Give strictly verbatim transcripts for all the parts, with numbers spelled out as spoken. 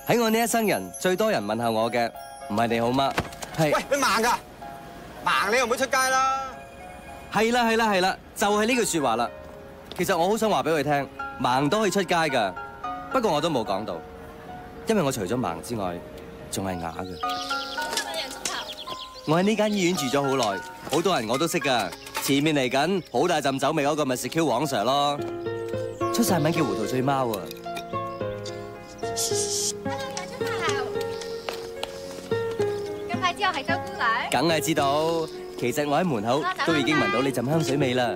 喺我呢一生人，最多人問候我嘅，唔係你好嗎？係。 喂，你盲㗎？盲你又唔會出街啦。 係啦係啦係啦，就係呢句説話啦。其實我好想話俾佢聽，盲都可以出街㗎。不過我都冇講到，因為我除咗盲之外，仲係啞嘅。我喺呢間醫院住咗好耐，好多人我都識㗎。前面嚟緊好大陣酒味嗰個咪 Q 黃 Sir 咯，出晒名叫胡桃醉貓啊！ 咁快知我係周姑娘？ 梗係知道，其實我喺門口都已經聞到你陣香水味啦。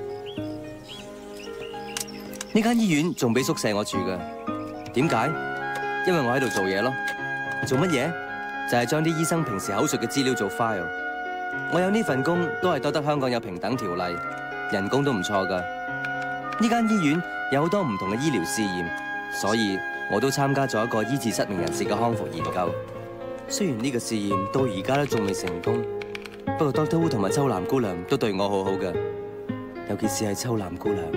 呢間醫院仲俾宿舍我住㗎，點解？因為我喺度做嘢咯。做乜嘢？就係將啲醫生平時口述嘅資料做 file。我有呢份工都係多得香港有平等條例，人工都唔錯㗎。呢間醫院有好多唔同嘅醫療試驗，所以我都參加咗一個醫治失明人士嘅康復研究。雖然呢個試驗到而家都仲未成功，不過 Doctor Wu 同埋秋蘭姑娘都對我好好㗎，尤其是係秋蘭姑娘。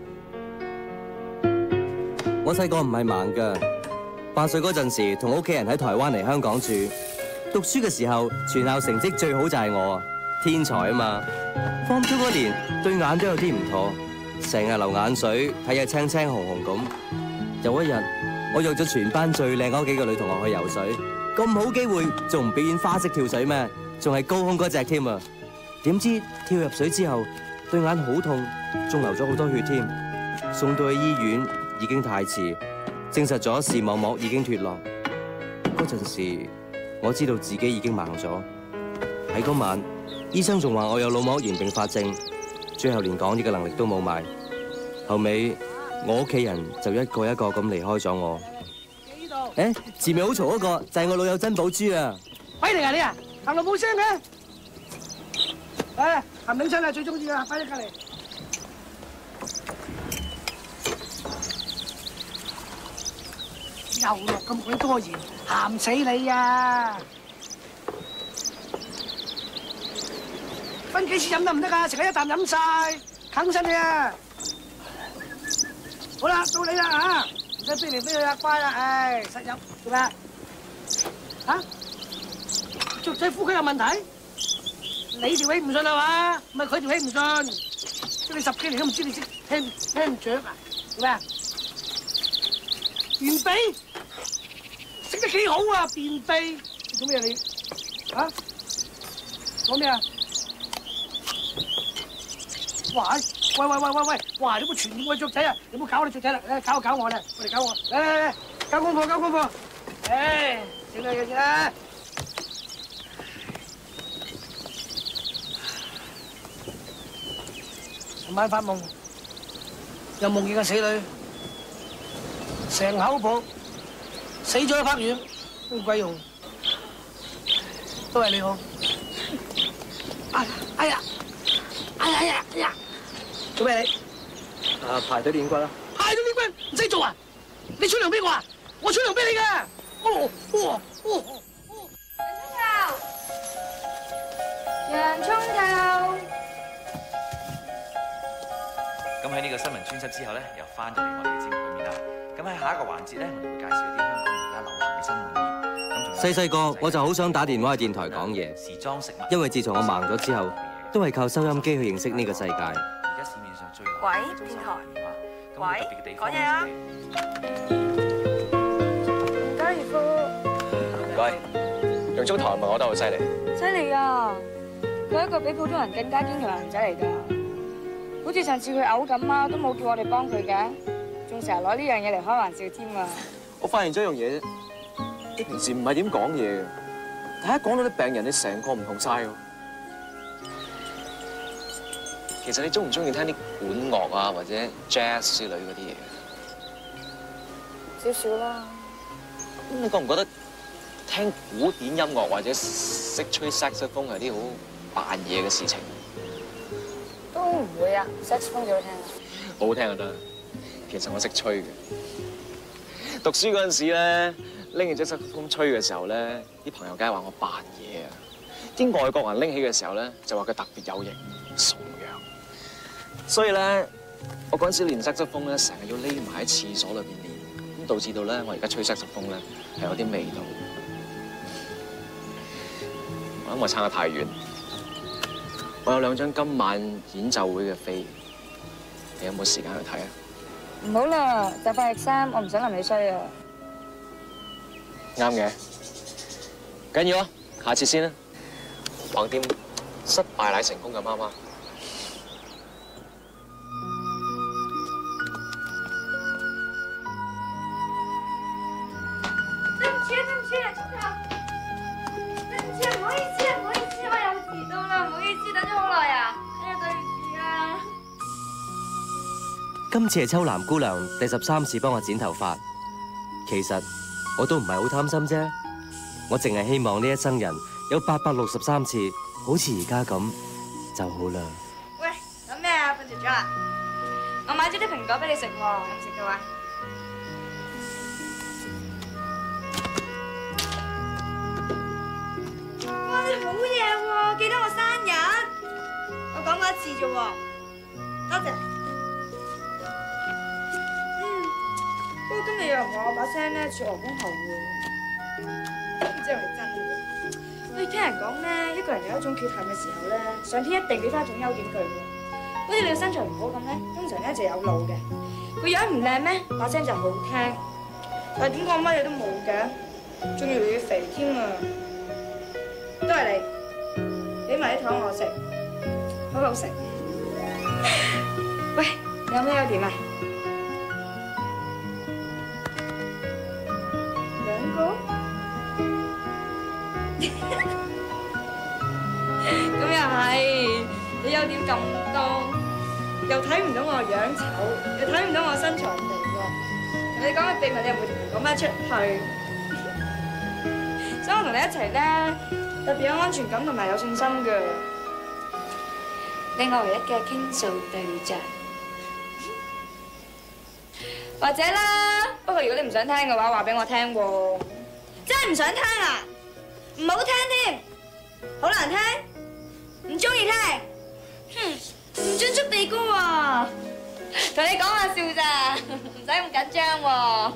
我細個唔係盲㗎，八歲嗰陣時同屋企人喺台灣嚟香港住。讀書嘅時候，全校成績最好就係我啊，天才啊嘛。Form Two嗰年對眼都有啲唔妥，成日流眼水，睇日青青紅紅咁。有一日，我約咗全班最靚嗰幾個女同學去游水，咁好機會仲唔表演花式跳水咩？仲係高空嗰隻添啊！點知跳入水之後，對眼好痛，仲流咗好多血添。送到去醫院已經太遲，證實咗視網膜已經脫落。嗰陣時，我知道自己已經盲咗。喺嗰晚，醫生仲話我有腦膜炎併發症，最後連講嘢嘅能力都冇埋。後尾我屋企人就一個一個咁離開咗我。誒，前面好嘈嗰個就係我老友珍寶珠啊！ 喂嚟啊你啊，行路冇聲嘅。誒，含領親啊最中意啊，快啲隔離。又落咁鬼多鹽，鹹死你啊！分幾次飲得唔得啊？食咗一啖飲晒，啃親你啊！好啦，到你啦嚇，唔使飛嚟飛去啊，乖啦，唉，實飲做咩啊？嚇？雀仔呼吸有問題？你條氣唔順係嘛？唔係佢條氣唔順，即係你十幾年都唔知你識聽聽雀啊？做咩啊？便秘？食得幾好啊！便秘做咩啊你？嚇？講咩啊？哇！喂喂喂喂喂！哇！你冇傳染我雀仔啊！你冇搞我啲雀仔啦！誒，搞我搞我啦！我哋搞我！嚟嚟嚟！交功課交功課！誒，整兩嘢先啦！尋晚發夢，又夢見個死女，成口泡，死咗一拍丸，冇鬼用，都係你好。哎哎呀！哎呀哎呀哎呀！做咩你？ 啊，排隊練骨啦。 排隊練骨唔使做啊！你出糧俾我啊！我出糧俾你㗎。哦哦哦哦！ 洋葱頭。 咁喺呢個新聞專輯之後咧，又翻咗嚟我哋嘅節目裏面啦。咁喺下一個環節咧，我哋會介紹一啲香港而家流行嘅新玩意。咁仲細細個我就好想打電話去電台講嘢，時裝食物， 因為自從我盲咗之後，都係靠收音機去認識呢個世界。 而家市面上最喂，電台。喂，講嘢啊！ 唔該，葉夫。 唔該，用中台咪我覺得好犀利。 犀利啊！佢係一個比普通人更加堅強嘅男仔嚟㗎。好似上次佢嘔咁啊，都冇叫我哋幫佢嘅，仲成日攞呢樣嘢嚟開玩笑添啊！ 我發現咗一樣嘢啫，你平時唔係點講嘢嘅，但係一講到啲病人，你成個唔同晒喎。 其實你中唔中意聽啲管樂啊，或者 jazz 之類嗰啲嘢？ 少少啦。 咁你覺唔覺得聽古典音樂或者識吹 saxophone 係啲好扮嘢嘅事情？ 都唔會啊 ，saxophone 幾好聽啊！ 好好聽就得。其實我識吹嘅。讀書嗰陣時咧，拎起隻 saxophone 吹嘅時候咧，啲朋友梗係話我扮嘢啊。啲外國人拎起嘅時候咧，就話佢特別有型、崇洋。所以咧，我嗰陣時練 saxophone咧，成日要匿埋喺廁所裏邊練。 咁導致到咧我而家吹色士風咧係有啲味道。我諗我撐得太遠。我有兩張今晚演奏會嘅飛，你有冇時間去睇啊？ 唔好啦，就快 exam，我唔想臨你衰啊。 啱嘅，緊要啊！下次先啦。橫掂失敗乃成功嘅媽媽。 對唔住啊，對唔住啊，總校。對唔住啊，唔好意思啊，唔好意思，我又遲到啦，唔好意思，等咗好耐啊。哎呀，對唔住啊。 今次係秋蘭姑娘第十三次幫我剪頭髮，其實我都唔係好貪心啫，我淨係希望呢一生人有八百六十三次，好似而家咁就好啦。 喂，諗咩啊？瞓着咗啊？我買咗啲蘋果俾你食喎，有冇食到啊？哇，你好嘢喎，記得我生日，我講過一次啫喎，多謝。嗯，不過今日有人話我把聲咧似鵝公喉喎，唔知係咪真嘅？喂，聽人講咧，一個人有一種缺陷嘅時候咧，上天一定俾翻一種優點佢喎。好似你個身材唔好咁咧，通常咧就有路嘅；個樣唔靚咩，把聲就好聽。但係點講乜嘢都冇嘅，仲要越肥添啊！都係你，俾埋啲糖我食，好好食。喂，你有咩優點啊？兩個？咁又係，你優點咁多，又睇唔到我樣醜，又睇唔到我身材肥喎。同你講嘅秘密，你又唔會同人講翻出去。所以我同你一齊咧，特別有安全感同埋有信心㗎。你我唯一嘅傾訴對象，或者啦。不過如果你唔想聽嘅話，話俾我聽喎。真係唔想聽啊？唔好聽添，好難聽，唔中意聽。哼，唔准捉地姑喎。同你講下笑咋，唔使咁緊張喎。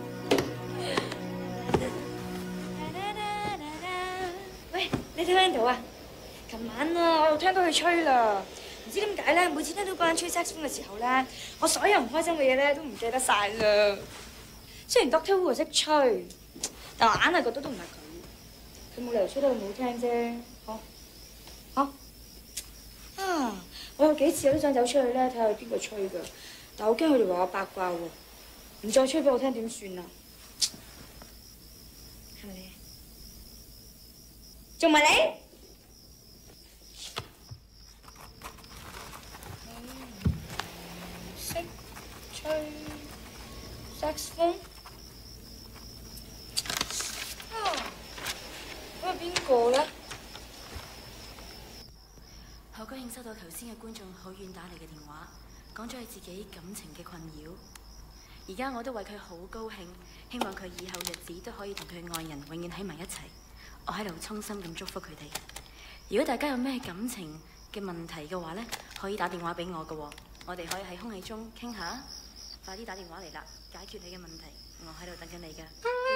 喂，你聽唔聽到啊？琴晚啊，我又聽到佢吹啦。唔知點解咧，每次聽到嗰人吹 saxophone 嘅時候咧，我所有唔開心嘅嘢咧都唔記得晒啦。雖然 Doctor Who 識吹，但我硬係覺得都唔係佢。佢冇理由吹得咁好聽啫。好，好。啊！我有幾次我都想走出去咧，睇下邊個吹㗎，但我驚佢哋話我八卦喎，唔再吹俾我聽點算啊？係咪你？仲唔係你？識吹 saxophone？ 啊！咁係邊個咧？ 好高興收到頭先嘅觀眾好遠打嚟嘅電話，講咗佢自己感情嘅困擾。而家我都為佢好高興，希望佢以後日子都可以同佢愛人永遠喺埋一齊。我喺度衷心咁祝福佢哋。如果大家有咩感情嘅問題嘅話呢，可以打電話俾我㗎喎，我哋可以喺空氣中傾下。快啲打電話嚟啦，解決你嘅問題，我喺度等緊你㗎。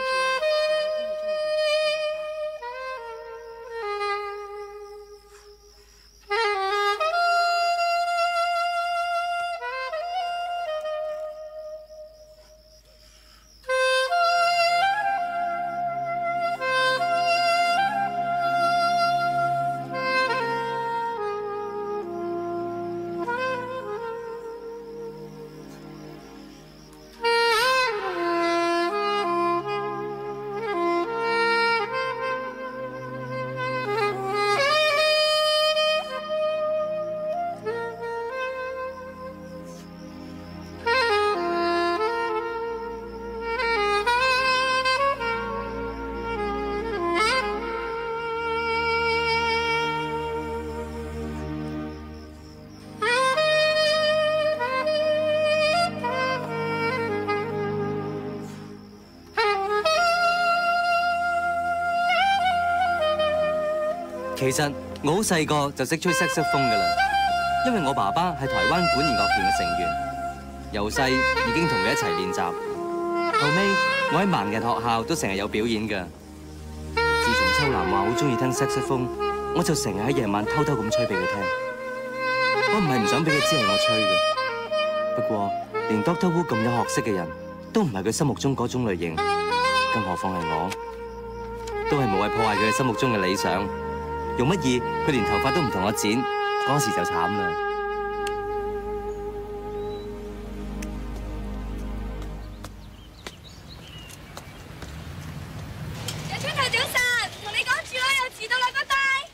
其實我好細個就識吹色士風㗎啦，因為我爸爸係台灣管弦樂團嘅成員，由細已經同佢一齊練習。 後尾我喺盲人學校都成日有表演㗎。自從秋楠話好中意聽色士風，我就成日喺夜晚偷偷咁吹俾佢聽。我唔係唔想俾佢知係我吹嘅，不過連 Doctor Who 咁有學識嘅人都唔係佢心目中嗰種類型，更何況係我，都係無謂破壞佢嘅心目中嘅理想。用乜嘢佢連頭髮都唔同我剪，嗰時就慘啦。 日春頭早晨，同你講住啦，又遲到啦，拜拜。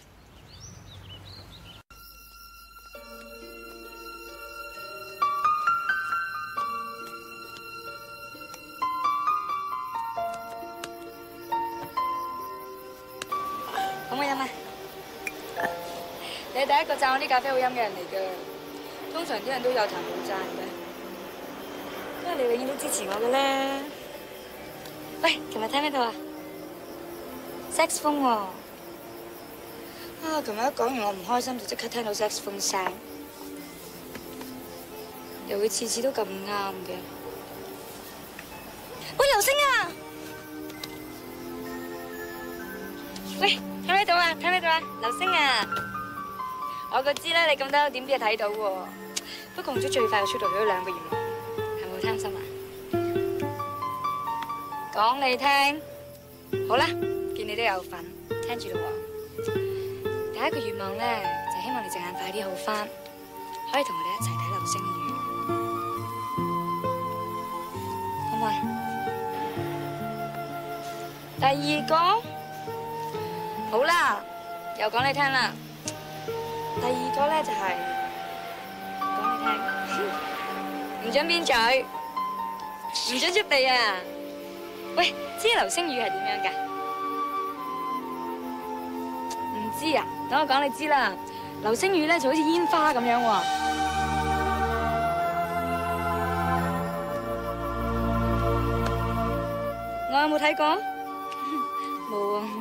可唔可以飲啊？你係第一個讚我啲咖啡好飲嘅人嚟㗎，通常啲人都有彈冇讚嘅，因為你永遠都支持我嘅咧。喂，琴日聽咩到啊 ？saxophone 喎，啊！琴日一講完我唔開心，就即刻聽到 saxophone 聲，又會次次都咁啱嘅。喂，流星啊！喂，聽唔聽到啊？聽唔聽到啊？流星啊！我個知咧，你咁多優點啲嘢睇到喎。不過用咗最快嘅速度去咗兩個願望，係咪好貪心啊？講你聽，好啦，見你都有份，聽住咯喎。第一個願望咧，就希望你隻眼快啲好返，可以同我哋一齊睇流星雨，好唔好啊？第二個，好啦，又講你聽啦。第二個咧就係講你聽，唔准邊嘴，唔准觸地啊！喂，知流星雨係點樣㗎？唔知啊？等我講你知啦。流星雨咧就好似煙花咁樣喎。我有冇睇過？冇啊。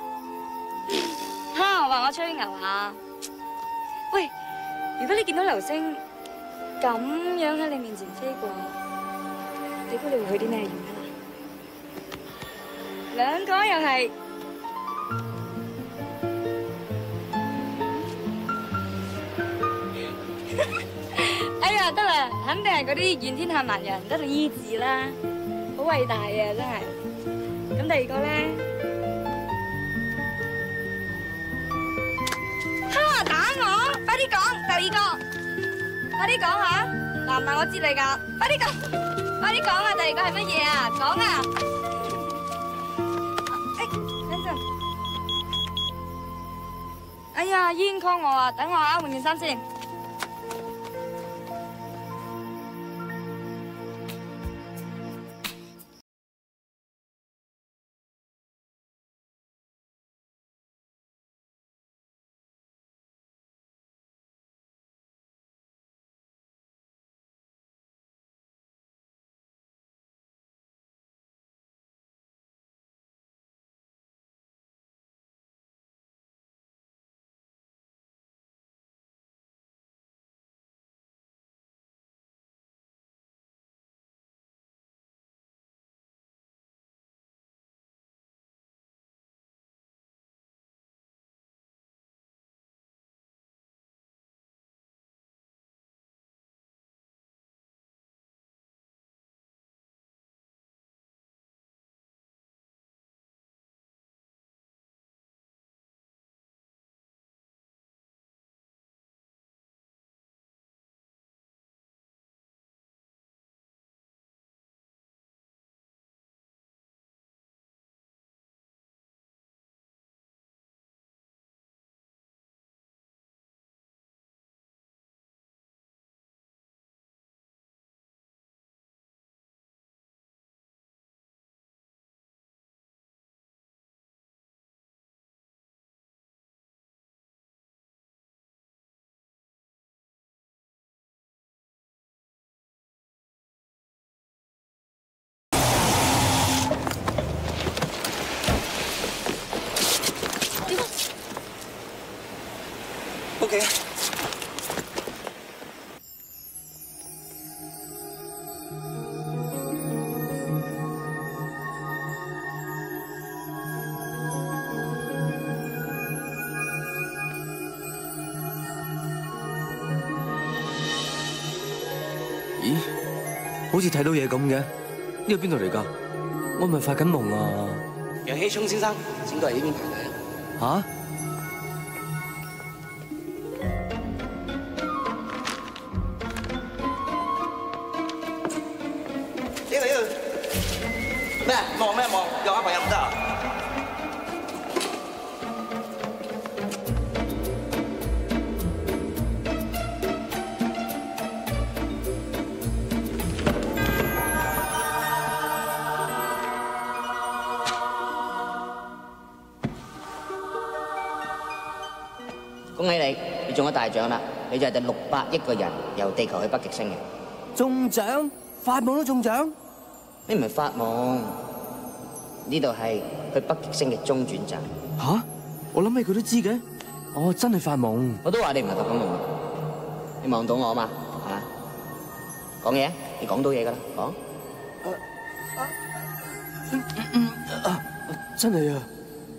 哈！話我吹牛啊！喂，如果你見到流星咁樣喺你面前飛過，你估你會去啲咩原因啊？兩個又係，哎呀得啦，肯定係嗰啲怨天下萬人得到醫治啦，好偉大啊真係。咁第二個咧？哈！打我！快啲講，第二個，快啲講下，嗱唔係我知你噶，快啲講，快啲講啊！第二個係乜嘢啊？講啊！誒，等陣，哎呀，醫院 call 我啊，等我啊，換件衫先。 好似睇到嘢咁嘅，呢個邊度嚟㗎？我係咪發緊夢啊？ 楊希聰先生，請過嚟呢邊排隊啊！ 嚇？ 呢個呢個咩？望咩望？有下朋友唔得啊？ 恭喜你，你中咗大獎啦！你就係第六百億個人由地球去北極星嘅。 中獎？發夢都中獎？ 你唔係發夢，呢度係去北極星嘅中轉站。 吓？我諗起佢都知嘅。我真係發夢。 我都話你唔係發緊夢。你望到我嘛？嚇？講嘢，你講到嘢㗎啦，講。 真係啊！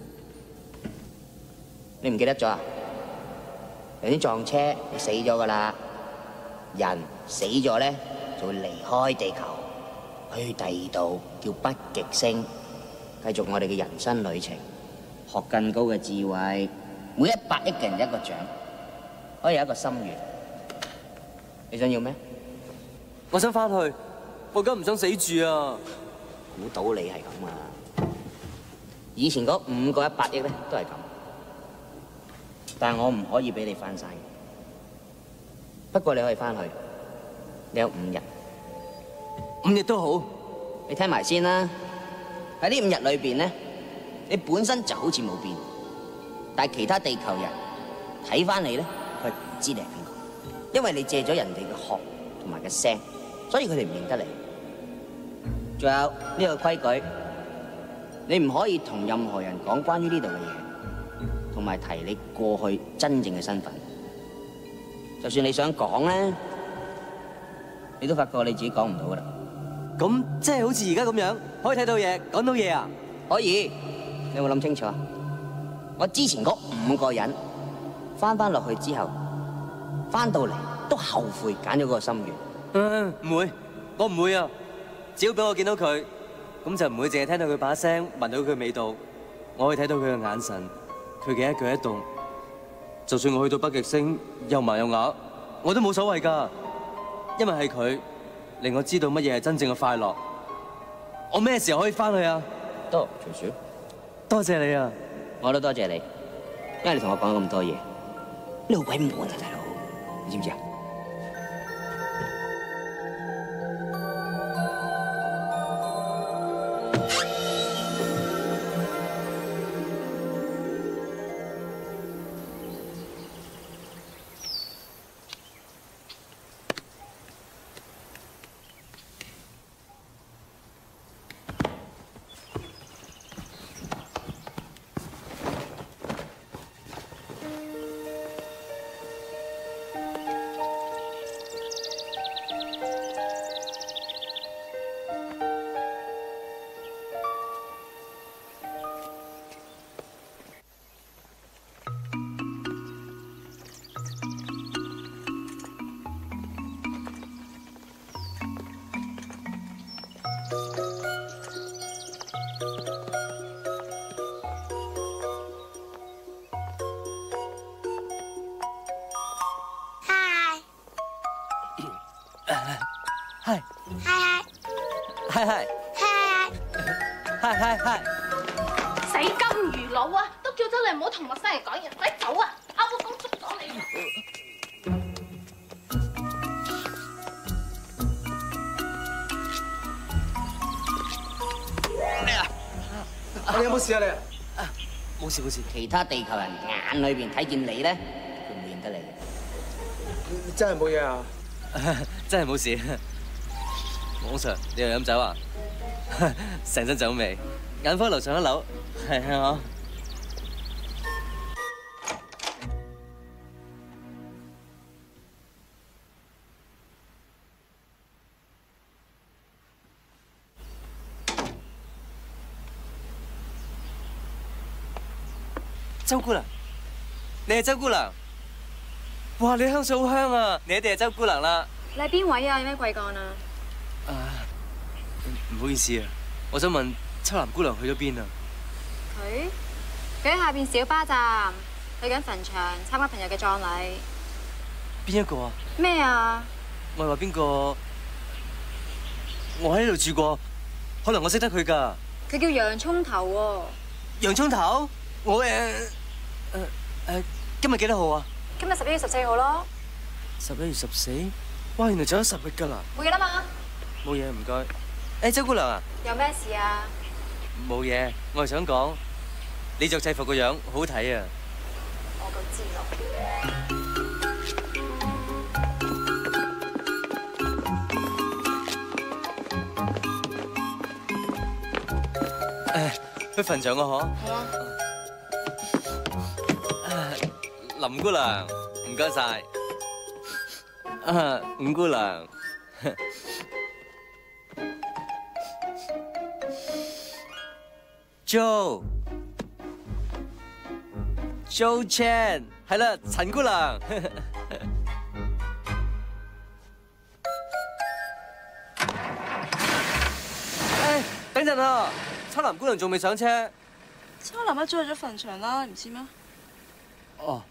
你唔記得咗啊？有啲撞車，你死咗㗎啦。人死咗咧，就會離開地球，去第二度叫北極星，繼續我哋嘅人生旅程，學更高嘅智慧。每一百億嘅人一個獎，可以有一個心願。你想要咩？ 我想翻去，我梗唔想死住啊！ 估到你係咁啊！以前嗰五個一百億咧都係咁。但係我唔可以俾你翻晒，不過你可以翻去，你有五日， 五日都好。 你聽埋先啦。喺呢五日裏邊咧，你本身就好似冇變，但係其他地球人睇翻你咧，佢唔知你係邊個，因為你借咗人哋嘅殼同埋嘅聲，所以佢哋唔認得你。仲有呢個規矩，你唔可以同任何人講關於呢度嘅嘢。同埋提你過去真正嘅身份，就算你想講咧，你都發覺你自己講唔到噶啦。 咁即係好似而家咁樣，可以睇到嘢，講到嘢啊？ 可以。你有冇諗清楚啊？我之前嗰五個人翻翻落去之後，翻到嚟都後悔揀咗嗰個心願。 嗯，唔會，我唔會啊！只要俾我見到佢，咁就唔會淨係聽到佢把聲，聞到佢味道，我可以睇到佢嘅眼神。佢嘅一舉一動，就算我去到北極星又盲又啞，我都冇所謂㗎，因為係佢令我知道乜嘢係真正嘅快樂。我咩時候可以翻去啊？ 多隨時。 多謝你啊！ 我都多謝你，因為你同我講咗咁多嘢，你好鬼悶啊，大佬，你知唔知啊？ 嗨， 嗨嗨嗨，嗨嗨嗨， 死金魚佬啊！都叫咗你唔好同陌生人講嘢，快走啊！阿我公捉咗你。 咩啊？你有冇事啊你？ 冇事冇事。 其他地球人眼裏邊睇見你咧，佢唔會認得你嘅。 你真係冇嘢啊？ 真係冇事。王 Sir， 你又飲酒啊？成身酒味，眼科樓上一樓，係係我。周姑娘，你係周姑娘？哇，你香水好香啊！你一定係周姑娘啦。 你係邊位啊？有咩貴幹啊？ 啊。 唔好意思啊，我想問秋蘭姑娘去咗邊啊？ 佢佢喺下邊小巴站，去緊墳場參加朋友嘅葬禮。 邊一個啊？ 咩啊？ 我係話邊個？我喺呢度住過，可能我識得佢㗎。 佢叫洋葱頭喎。 洋葱頭？我誒誒誒，今日幾多號啊？ 今日十一月十四號咯。 十一月十四？哇，原來仲有十日㗎啦。 冇嘢啦嘛？ 冇嘢，唔該。誒，周姑娘啊。有咩事啊？ 冇嘢，我係想講，你着制服個樣好睇啊！ 我夠知道。 誒，去墳場啊，嗬？ 好啊。 林姑娘，唔該晒。啊，伍姑娘。Jo Jo Chan 係啦，陳姑娘。誒，等陣啊，秋蘭姑娘仲未上車。 秋蘭一早去咗墳場啦，你唔知咩？ 哦。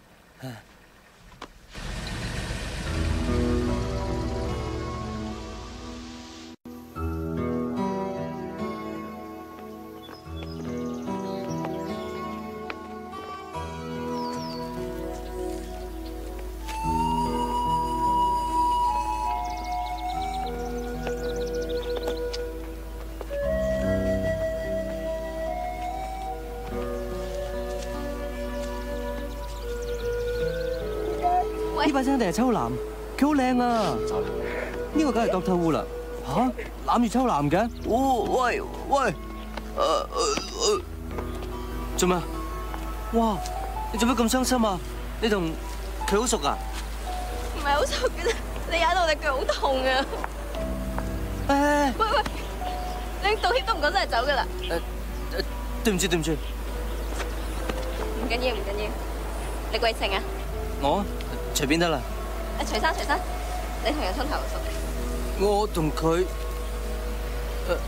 呢把聲一定係秋蘭，佢好靚啊！呢個梗係 Doctor Wu 啦，嚇攬住秋蘭嘅？哦，喂喂，誒誒做咩？哇！你做咩咁傷心啊？你同佢好熟啊？ 唔係好熟嘅啫，你踩到我隻腳好痛啊！ 誒， 喂喂，你道歉都唔講真係走噶啦？ 誒誒，對唔住對唔住， 唔緊要唔緊要，你貴姓啊？ 我隨便得啦。 誒，徐生徐生，你同洋葱頭熟？ 我同佢誒。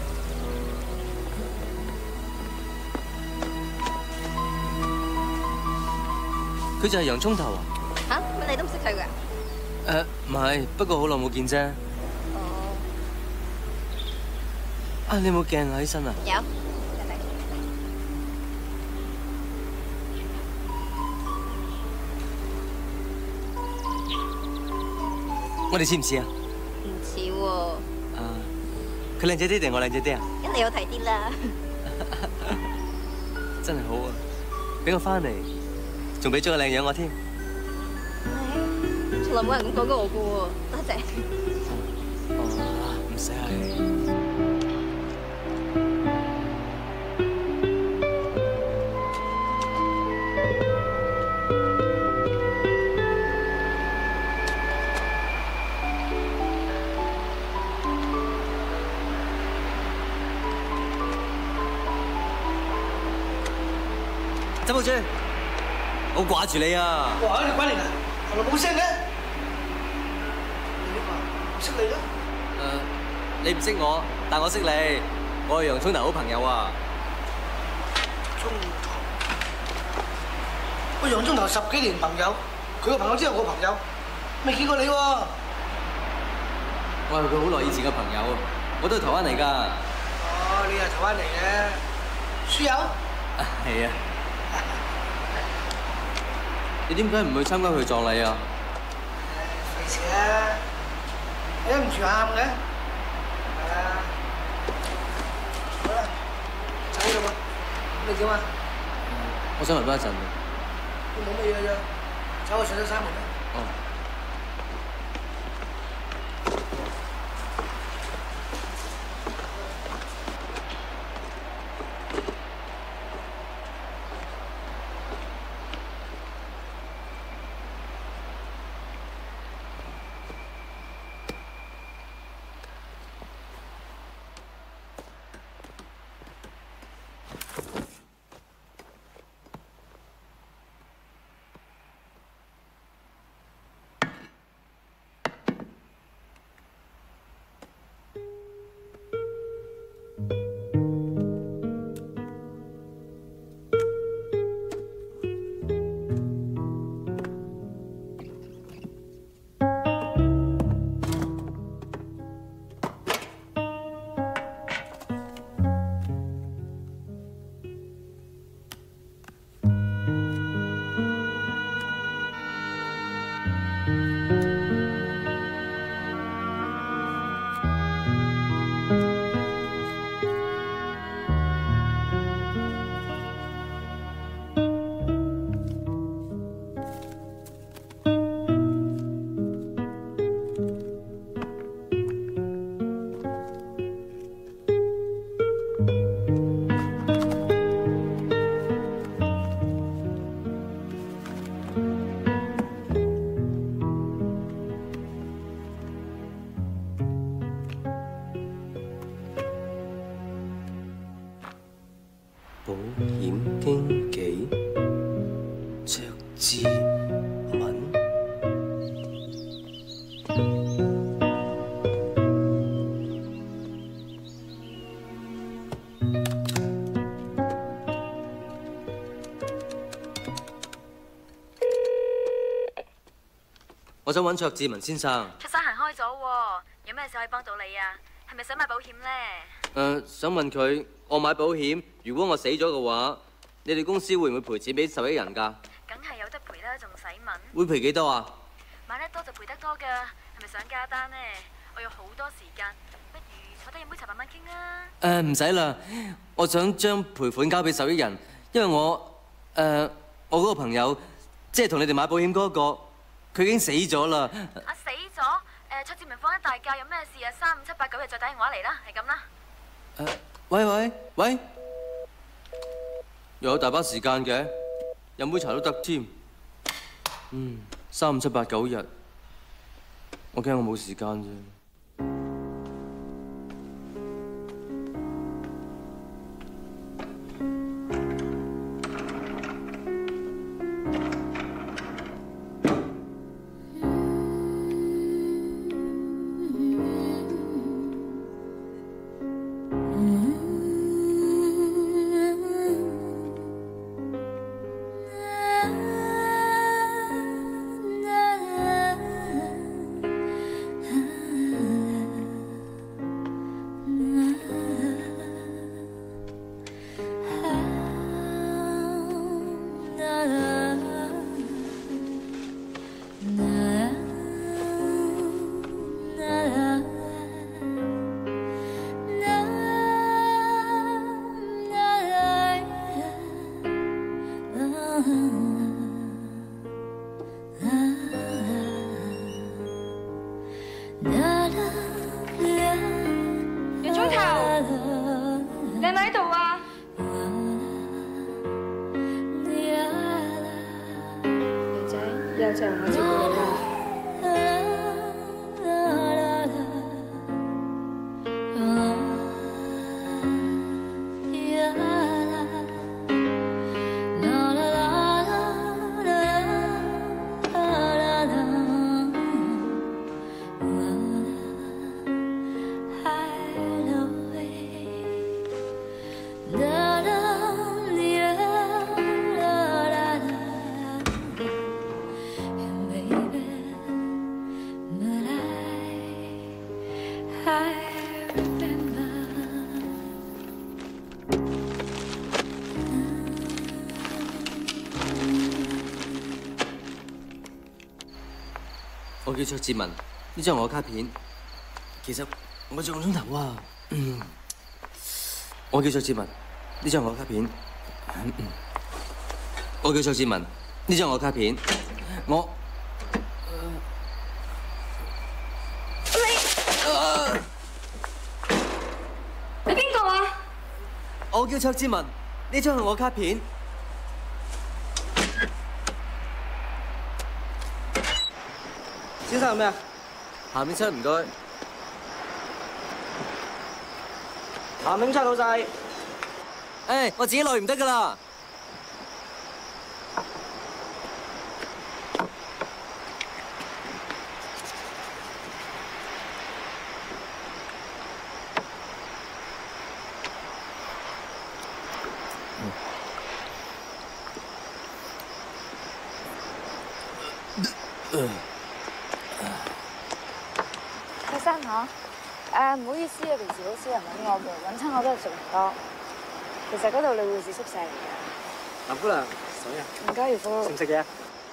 佢就係洋葱頭啊！ 嚇，乜你都唔識佢㗎？ 誒，唔係，不過好耐冇見啫。 哦。 啊，你有冇鏡喺身啊？ 有。 我哋似唔似啊？ 唔似喎。 啊，佢靚仔啲定我靚仔啲啊？ 咁你好睇啲啦。 真係好啊！俾我翻嚟。仲俾咗個靚樣我添， 從來冇人咁講過我噶喎，多謝。 哦，唔使係。周寶珠。好掛住你啊！ 哇！你鬼嚟㗎，係咪冇聲嘅？你呢個唔識你啦？ 誒，你唔識我，但我識你，我係洋葱頭好朋友啊！ 葱頭，我洋葱頭十幾年朋友，佢個朋友之後我朋友，未見過你喎。 我係佢好耐以前嘅朋友，我都係台灣嚟㗎。 哦，你係台灣嚟嘅，書友？ 係啊。你點解唔去參加佢葬禮啊？ 費事啊！你唔住喊嘅，係啊。好啦，走啦喎，你點啊？ 我想留多一陣。 都冇乜嘢啫，走去上咗山門啦。哦。 保險經紀卓志敏。我想揾卓志文先生。 出山行開咗喎，有咩事可以幫到你啊？係咪想買保險呢？ 誒、呃，想問佢，我買保險，如果我死咗嘅話，你哋公司會唔會賠錢俾受益人㗎？ 梗係有得賠啦，仲使問？ 會賠幾多啊？ 買得多就賠得多㗎，係咪想加單呢？我有好多時間，不如坐低飲杯茶慢慢傾啊。誒、 呃，唔使啦，我想將賠款交俾受益人，因為我誒、呃、我嗰個朋友，即係同你哋買保險嗰、那個，佢已經死咗啦。 啊，死咗？誒，卓志明放一大假，有咩事啊？三五七八九日再打電話嚟啦，係咁啦。 誒、呃，喂喂喂，又有大把時間嘅，飲杯茶都得添。嗯，三五七八九日，我驚我冇時間啫。我叫卓志文，呢張係我卡片。其實我仲有鐘頭啊。嗯，我叫卓志文，呢張係我卡片。嗯、我叫卓志文，呢張係我卡片。我你你邊個啊？ 我叫卓志文，呢張係我卡片。 先生有咩啊？ 下面出唔該。 下面出到晒。 誒，我自己來唔得㗎啦。 生嚇，誒唔好意思啊，平時好少人揾我嘅，揾親我都係做唔多。其實嗰度女護士宿舍嚟嘅。 林姑娘，水啊！ 唔該，姨夫。 食唔食嘢？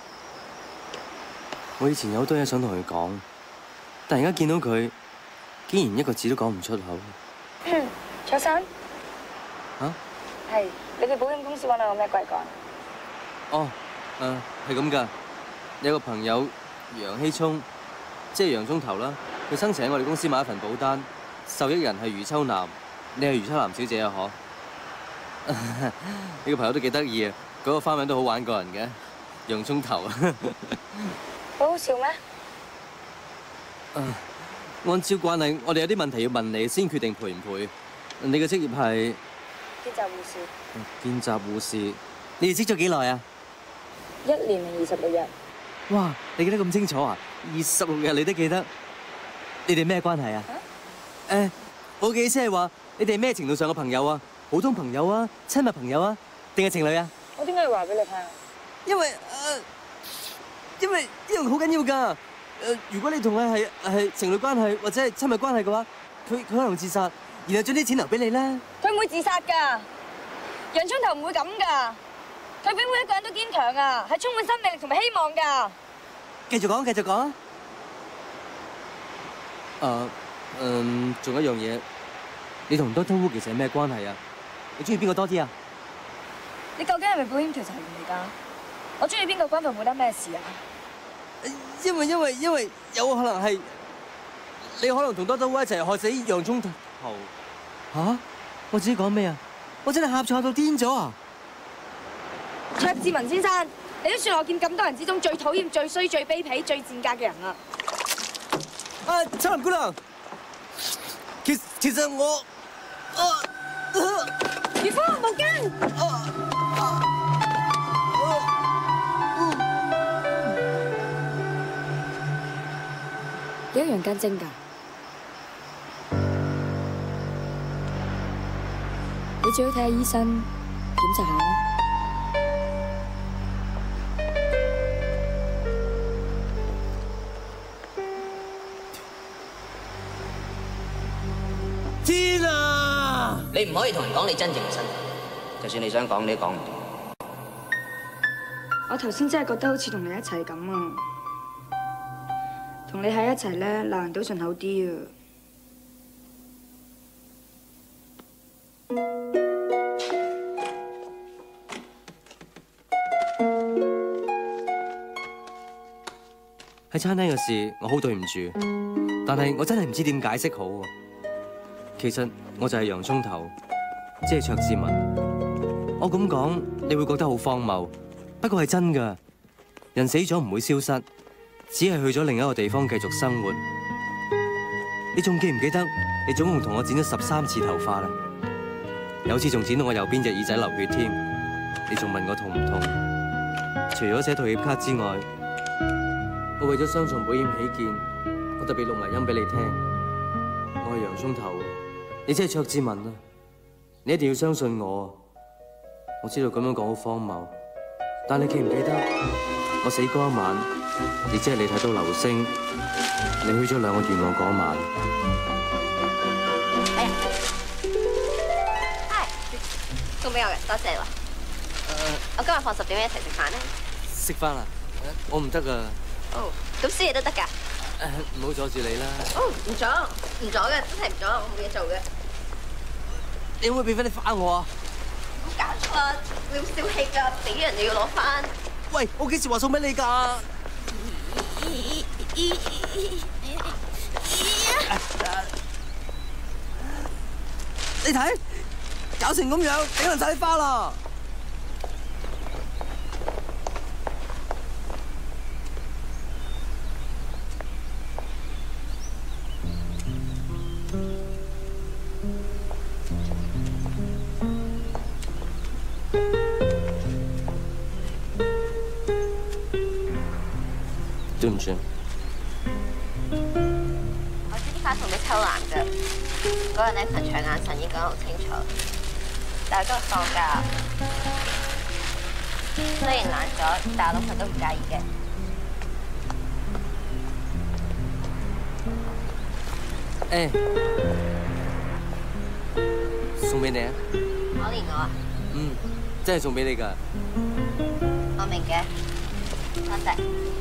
我以前有好多嘢想同佢講，但而家見到佢，竟然一個字都講唔出口。 嗯，卓生。 啊？ 係，你哋保險公司揾我有咩貴幹？ 哦，誒係咁㗎，有個朋友楊希聰，即係洋葱頭啦。佢申請喺我哋公司買一份保單，受益人係余秋南，你係余秋南小姐啊？嗬？你個朋友都幾得意啊，嗰個花名都好玩過人嘅，洋葱頭啊！ 好好笑咩？ 按照慣例，我哋有啲問題要問你，先決定賠唔賠。你嘅職業係？ 見習護士。 見習護士，你哋識咗幾耐啊？ 一年零二十六日。 哇！你記得咁清楚啊？二十六日你都記得？你哋咩關係啊？誒，我嘅意思係話，你哋咩程度上嘅朋友啊？普通朋友啊？親密朋友啊？定係情侶啊？ 我點解要話俾你聽？ 因為誒，因為呢樣好緊要㗎。誒，如果你同佢係係情侶關係或者係親密關係嘅話，佢佢可能自殺，然後將啲錢留俾你啦。 佢唔會自殺㗎，洋葱頭唔會咁㗎。佢比每一個人都堅強啊，係充滿生命力同埋希望㗎。 繼續講，繼續講。誒，嗯，仲有一樣嘢，你同 Doctor Wu 其實係咩關係啊？你中意邊個多啲啊？ 你究竟係咪保險調查員嚟㗎？我中意邊個關佢冇得咩事啊？ 因為因為因為有可能係你可能同 Doctor Wu 一齊害死洋葱頭。嚇！我自己講咩啊？我真係呷醋到癲咗啊！ 卓志文先生，你都算我見咁多人之中最討厭、最衰、最卑鄙、最賤格嘅人啦！ 啊，秋林姑娘，其其實我，啊， 漁夫毛巾。你有陽間症㗎？你最好睇下醫生，檢查下啦。 天啊！ 你唔可以同人講你真正嘅身份，就算你想講，你都講唔到。 我頭先真係覺得好似同你一齊咁啊！同你喺一齊咧，鬧人都順口啲啊！ 喺餐廳嘅事，我好對唔住，但係我真係唔知點解釋好喎。其實我就係洋葱頭，即係卓志文。我咁講，你會覺得好荒謬，不過係真㗎。人死咗唔會消失，只係去咗另一個地方繼續生活。你仲記唔記得你總共同我剪咗十三次頭髮啦？有次仲剪到我右邊隻耳仔流血添。你仲問我痛唔痛？除咗寫道歉卡之外，我為咗雙重保險起見，我特別錄埋音俾你聽。我係洋葱頭，你真係卓志文啊！你一定要相信我啊！我知道咁樣講好荒謬，但你記唔記得我死嗰一晚，亦即係你睇到流星，你許咗兩個願望嗰晚。 哎呀，係送俾我嘅，多謝你喎。我今日放十點一齊食飯咧。 食飯啊？我唔得啊。 哦，咁宵夜都得㗎。 誒，唔好阻住你啦。 哦，唔阻，唔阻嘅，真係唔阻，我冇嘢做嘅。 你會唔會俾翻你翻我啊？ 冇搞錯啊！你好小氣㗎，俾人你要攞翻。 喂，我幾時話送俾你㗎？你睇，搞成咁樣，頂爛晒啲花啦！對唔住， 我知啲花送俾秋蘭嘅，嗰日咧群長眼神已經講得好清楚，但係今日放假，雖然懶咗，但係老婆都唔介意嘅。 誒，送俾你啊！ 可憐我啊！ 嗯，真係送俾你㗎。 我明嘅，多謝。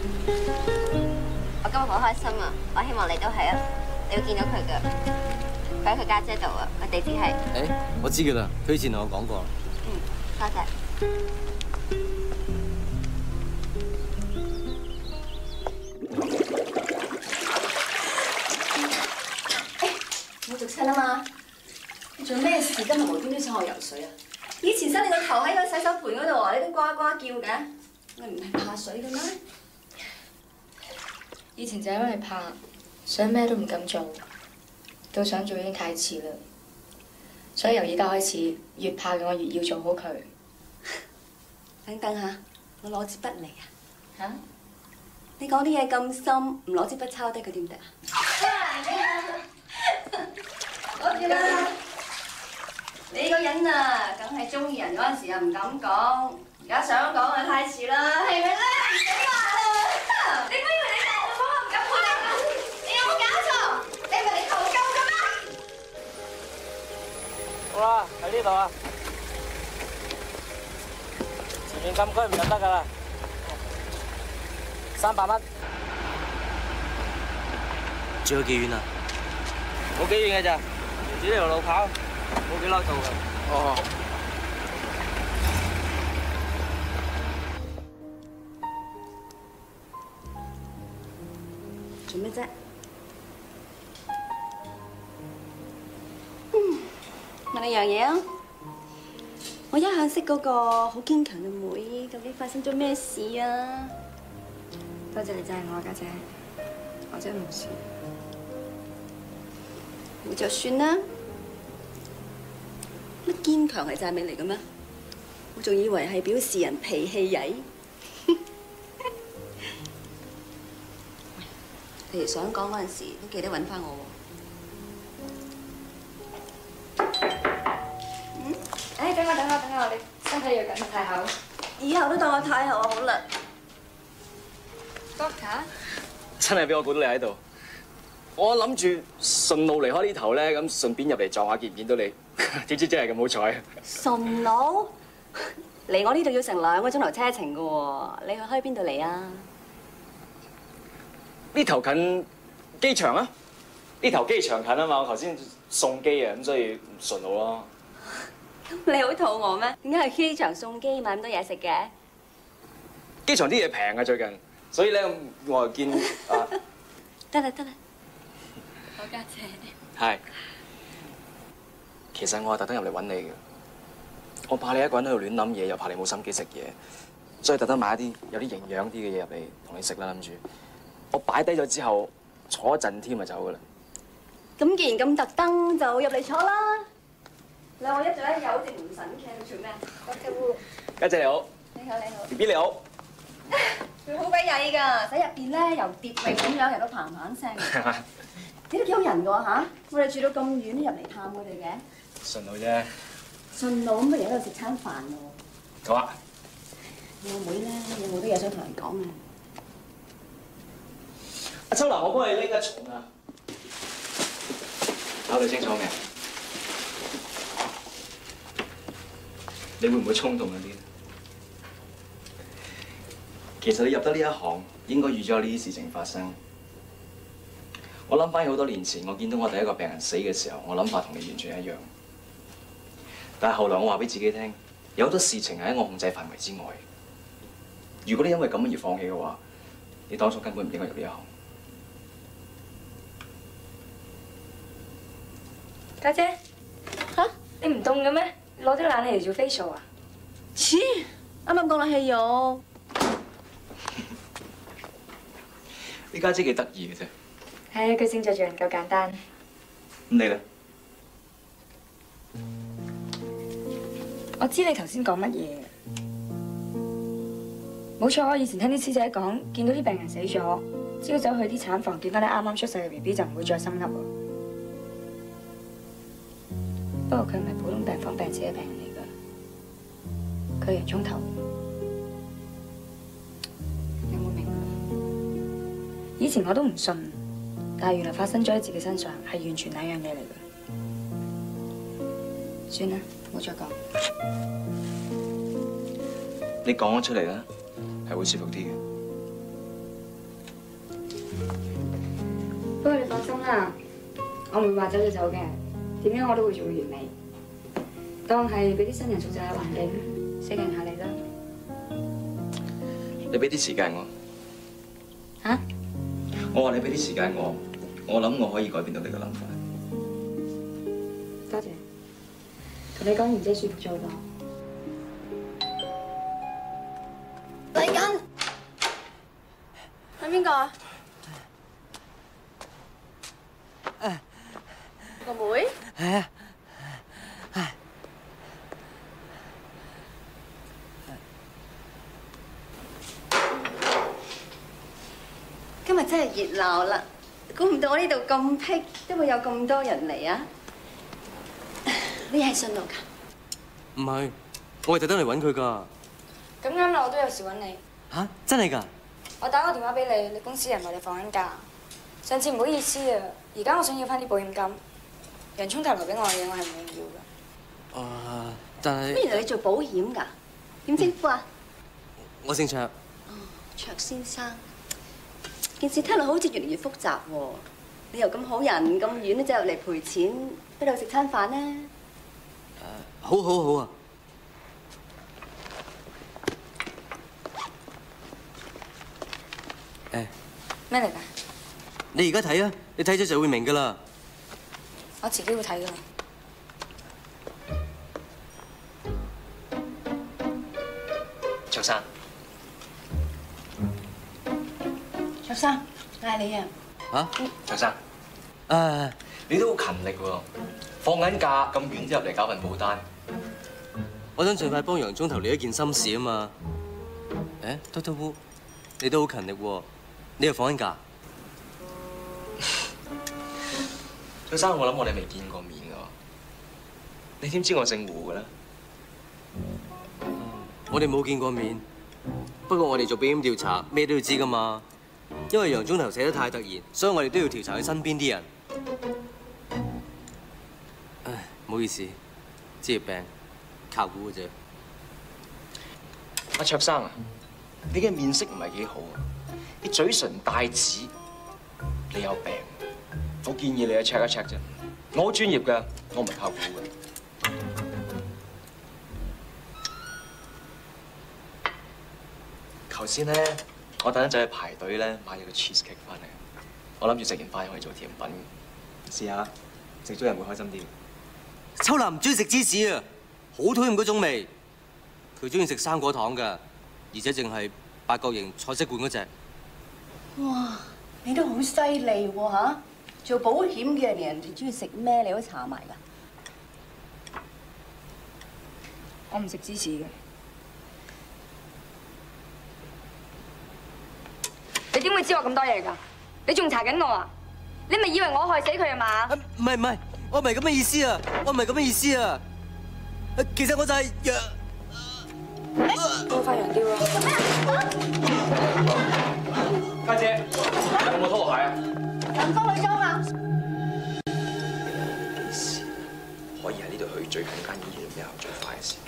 我今日好開心啊！我希望你都係啊！你會見到佢㗎，佢喺佢家姐度啊！個地址係…… 誒，我知㗎啦，佢以前同我講過。 嗯，多謝。誒，我續車啦嘛！你做咩事？今日無端端請我游水啊？以前伸你個頭喺個洗手盆嗰度啊，你都呱呱叫嘅。你唔係怕水嘅咩？ 以前就因為怕，想咩都唔敢做，到想做已經太遲啦。 所以由而家開始，越怕嘅我越要做好佢。 等等下，我攞支筆嚟啊！ 嚇？ 你講啲嘢咁深，唔攞支筆抄低佢點得啊？攞住啦！你個人啊，梗係中意人嗰陣時又唔敢講，而家想講啊太遲啦，係咪咧？唔使話啦！你唔以為你大個講我唔敢講啊？你有冇搞錯？你唔係嚟求救嘅咩？ 好啦，喺呢度啊，前面禁區唔入得噶啦，三百蚊。 仲有幾遠啊？ 冇幾遠嘅咋，沿住呢條路跑，冇幾耐到噶。哦。 做咩啫？嗯，問你樣嘢啊！我一向識嗰個好堅強嘅妹，究竟發生咗咩事啊？ 多謝你真係我家姐，我真係冇事。 咁就算啦。乜堅強係讚美嚟嘅咩？我仲以為係表示人脾氣曳。譬如想講嗰陣時，都記得揾翻我喎。嗯？ 誒，等我等我等我，你身體要緊太厚。 以後都當我太后好啦。 Doctor， 真係俾我估到你喺度。我諗住順路離開呢頭咧，咁順便入嚟撞下見唔見到你，點知真係咁好彩。 順路？嚟我呢度要成兩個鐘頭車程㗎喎，你去開邊度嚟啊？ 呢頭近機場啊！呢頭機場近啊嘛，我頭先送機啊，咁所以唔順路咯。 咁你好肚餓咩？點解去機場送機買咁多嘢食嘅？ 機場啲嘢平啊最近，所以咧我又見啊。 得啦得啦，我家姐。 係。其實我係特登入嚟揾你嘅，我怕你一個人喺度亂諗嘢，又怕你冇心機食嘢，所以特登買一啲有啲營養啲嘅嘢入嚟同你食啦，諗住。我擺低咗之後，坐一陣添就走噶啦。 咁既然咁特登，就入嚟坐啦。你我一早一有好似唔神奇，你做咩？我客戶。 家姐你好。 你好你好。 B B 你好。 佢好鬼曳㗎，喺入邊咧由蝶泳咁樣，入到嘭嘭聲。你都幾好人㗎嚇！我哋住到咁遠都入嚟探我哋嘅。 順路啫。 順路咁不如喺度食餐飯喎。 好啊。 我妹咧有好多嘢想同人講啊。 阿秋蘭，我幫你拎得重啊！考慮清楚未？你會唔會衝動一啲？其實你入得呢一行，應該預咗有呢啲事情發生。我諗翻起好多年前，我見到我第一個病人死嘅時候，我諗法同你完全一樣。但係後來我話俾自己聽，有好多事情係喺我控制範圍之外。如果你因為咁樣而放棄嘅話，你當初根本唔應該入呢一行。 家姐，嚇你唔凍嘅咩？攞啲冷氣嚟做 facial 啊？ 黐，啱啱講冷氣用。 你家姐幾得意嘅啫。 係啊，佢星座做人夠簡單。 咁你咧？ 我知你頭先講乜嘢。冇錯，我以前聽啲師姐講，見到啲病人死咗，只要走去啲產房見翻啲啱啱出世嘅 B B 就唔會再心噏喎。不過佢唔係普通病房病死嘅病人嚟㗎，佢係人中頭。你有冇明啊？以前我都唔信，但係原來發生咗喺自己身上係完全兩樣嘢嚟㗎。算啦，冇再講。 你講咗出嚟啦，係會舒服啲嘅。 不過你放心啦，我唔會話走就走嘅。點樣我都會做到完美，當係俾啲新人熟習下環境，適應下你啦。 你俾啲時間我。 嚇、啊？ 我話你俾啲時間我，我諗我可以改變到你嘅諗法。 多謝。同你講完真係舒服咗好多。 嚟緊。係邊個啊？個妹。 係啊， 真係熱鬧啦！估唔到我呢度咁僻，都會有咁多人嚟啊！你係順路㗎？ 唔係，我係特登嚟揾佢㗎。 咁啱啦，我都有時揾你。 吓？真係㗎？ 我打個電話俾你，你公司人話你放緊假。上次唔好意思啊，而家我想要翻啲保險金。洋葱頭留俾我嘅嘢，我係唔會要㗎。 啊，但係。 乜原來你做保險㗎？點稱呼啊？ 我姓卓。 哦，卓先生。件事聽落好似越嚟越複雜喎。你又咁好人，咁遠都走入嚟賠錢，不如食餐飯啦。誒， 好好好啊。誒。 咩嚟㗎？ 你而家睇啊，你睇咗就會明㗎啦。 我自己會睇㗎啦。 卓生， 卓生，嗌你啊！ 嚇？ 卓生， 誒， 你都好勤力喎，放緊假咁遠先入嚟搞份保單。 我想盡快幫洋葱頭理一件心事啊嘛。誒 ，Doctor Wu， 你都好勤力喎，你又放緊假？ 卓生，我諗我哋未見過面㗎，你點知我姓胡嘅咧？ 我哋冇見過面，不過我哋做保險調查，咩都要知㗎嘛。因為洋葱頭死得太突然，所以我哋都要調查佢身邊啲人。唉，唔好意思，職業病，靠估嘅啫。 阿卓生啊，你嘅面色唔係幾好啊，你嘴唇帶紫，你有病。我建議你去 check 一 check 啫，我好專業㗎，我唔係靠估嘅。頭先咧，我等陣走去排隊咧買咗個 cheesecake 翻嚟，我諗住食完飯可以做甜品，試下食咗人會開心啲。 秋蘭唔中意食芝士啊，好討厭嗰種味。佢中意食生果糖㗎，而且淨係八角形菜式罐嗰隻。 哇！你都好犀利喎嚇！做保險嘅連人哋中意食咩你都查埋㗎。 我唔食芝士嘅。你點會知我咁多嘢㗎？你仲查緊我啊？你咪以為我害死佢啊嘛？ 唔係唔係，我唔係咁嘅意思啊！我唔係咁嘅意思啊！其實我就係藥。 我發羊吊啊！ 家姐，有冇拖鞋啊？ 男裝女裝啊？ 幾時可以喺呢度去最近間醫院比較最快嘅時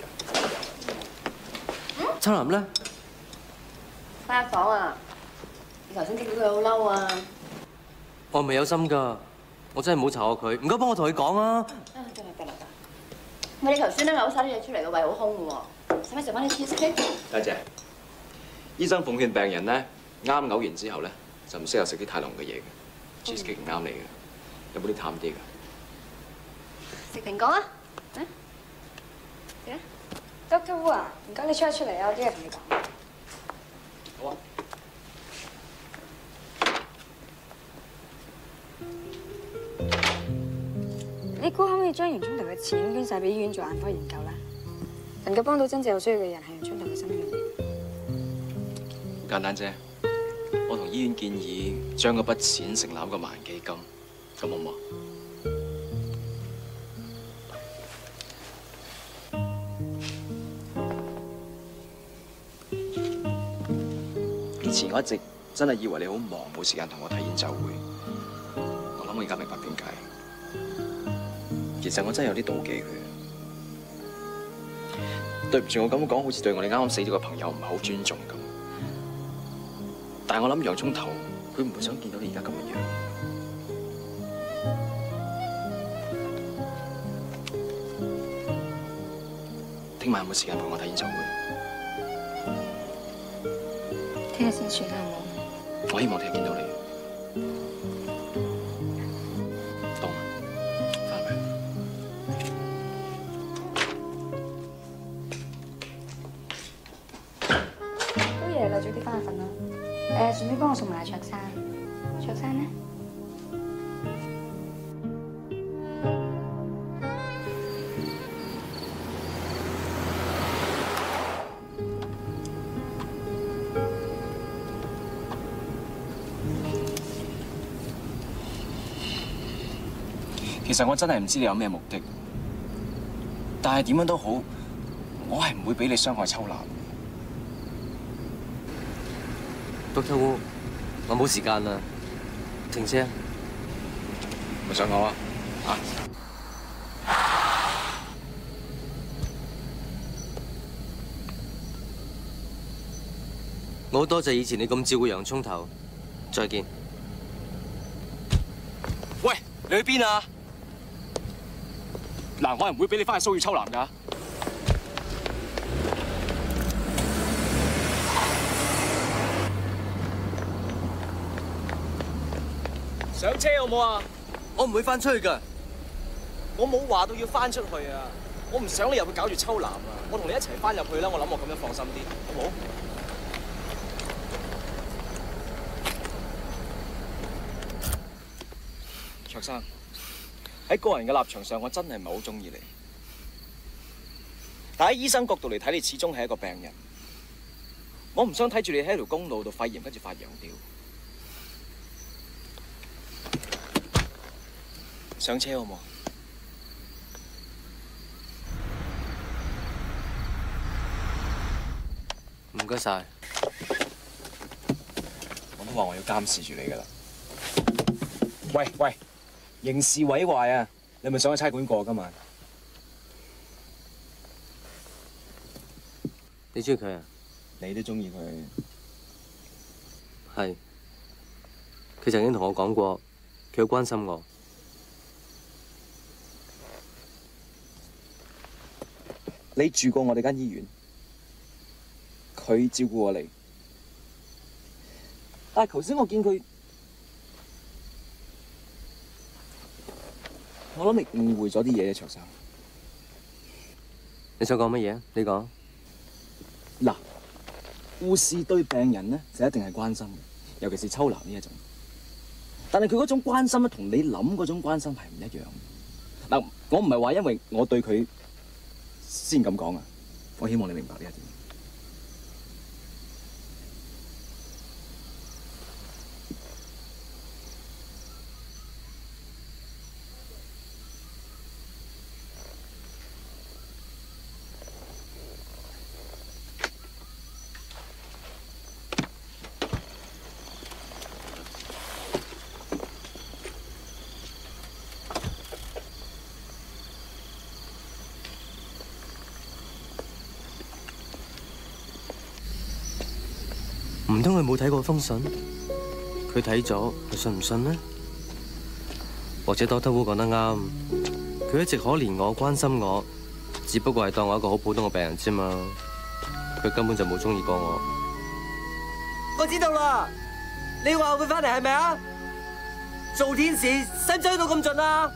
間？ 秋蘭咧？ 翻房啊！你頭先聽到佢好嬲啊！ 我唔係有心㗎，我真係冇查過佢。唔該，幫我同佢講啊！ 啊，得啦得啦得。喂，你頭先咧嘔晒啲嘢出嚟，個胃好空嘅喎，使唔使食翻啲 cheesecake？ 家姐，醫生奉勸病人咧，啱嘔完之後咧，就唔適合食啲太濃嘅嘢嘅 ，cheesecake 唔啱你嘅，有冇啲淡啲嘅？ 食蘋果啊！啊？食啊 Doctor Wu 啊，唔該你出一出嚟啊，有啲嘢同你講。 好啊。 你估可唔可以將洋葱頭嘅錢捐晒俾醫院做眼科研究咧？能夠幫到真正有需要嘅人係洋葱頭嘅心血。 簡單啫，我同醫院建議將嗰筆錢成立一個萬基金，咁好唔好？以前我一直真係以為你好忙，冇時間同我睇演奏會。我諗我而家明白點解。其實我真係有啲妒忌佢。對唔住，我咁講好似對我哋啱啱死咗個朋友唔係好尊重咁。但係我諗洋葱頭，佢唔會想見到你而家咁嘅樣。聽晚有冇時間陪我睇演奏會？ 聽日先算啦，好冇？ 我希望聽日見到你。當翻去。 都夜啦，早啲翻去瞓啦。誒，順便幫我送埋阿卓生。卓生呢？ 其實我真係唔知你有咩目的，但係點樣都好，我係唔會俾你傷害秋蘭。 Doctor Wu，我冇時間啦，停車。 咪上我啊！啊！ 我好多謝以前你咁照顧洋葱頭。再見。 喂，你去邊啊？嗱，我係唔會俾你翻去騷擾秋蘭㗎。上車好冇啊？ 我唔會翻出去㗎。 我冇話到要翻出去啊！我唔想你入去搞住秋蘭啊！我同你一齊翻入去啦，我諗我咁樣放心啲，好冇？卓生，喺個人嘅立場上，我真係唔係好中意你。但喺醫生角度嚟睇，你始終係一個病人。我唔想睇住你喺條公路度肺炎跟住發羊吊。上車好冇？ 唔該晒。 我都話我要監視住你㗎啦。喂喂！刑事毀壞啊！你咪上去差館過今晚？ 你中意佢啊？ 你都中意佢？ 係。佢曾經同我講過，佢好關心我。 你住過我哋間醫院，佢照顧過你，但係頭先我見佢。我諗你誤會咗啲嘢，卓生。 你想講乜嘢啊？你講。 嗱，護士對病人咧就一定係關心嘅，尤其是秋蘭呢一種。但係佢嗰種關心咧，同你諗嗰種關心係唔一樣。嗱，我唔係話因為我對佢先咁講啊，我希望你明白呢一點。 唔通佢冇睇過封信？佢睇咗，佢信唔信呢？或者多德烏講得啱，佢一直可憐我、關心我，只不過係當我一個好普通嘅病人啫嘛。佢根本就冇中意過我。我知道啦，你話會翻嚟係咪啊？做天使使唔使去到咁盡啊？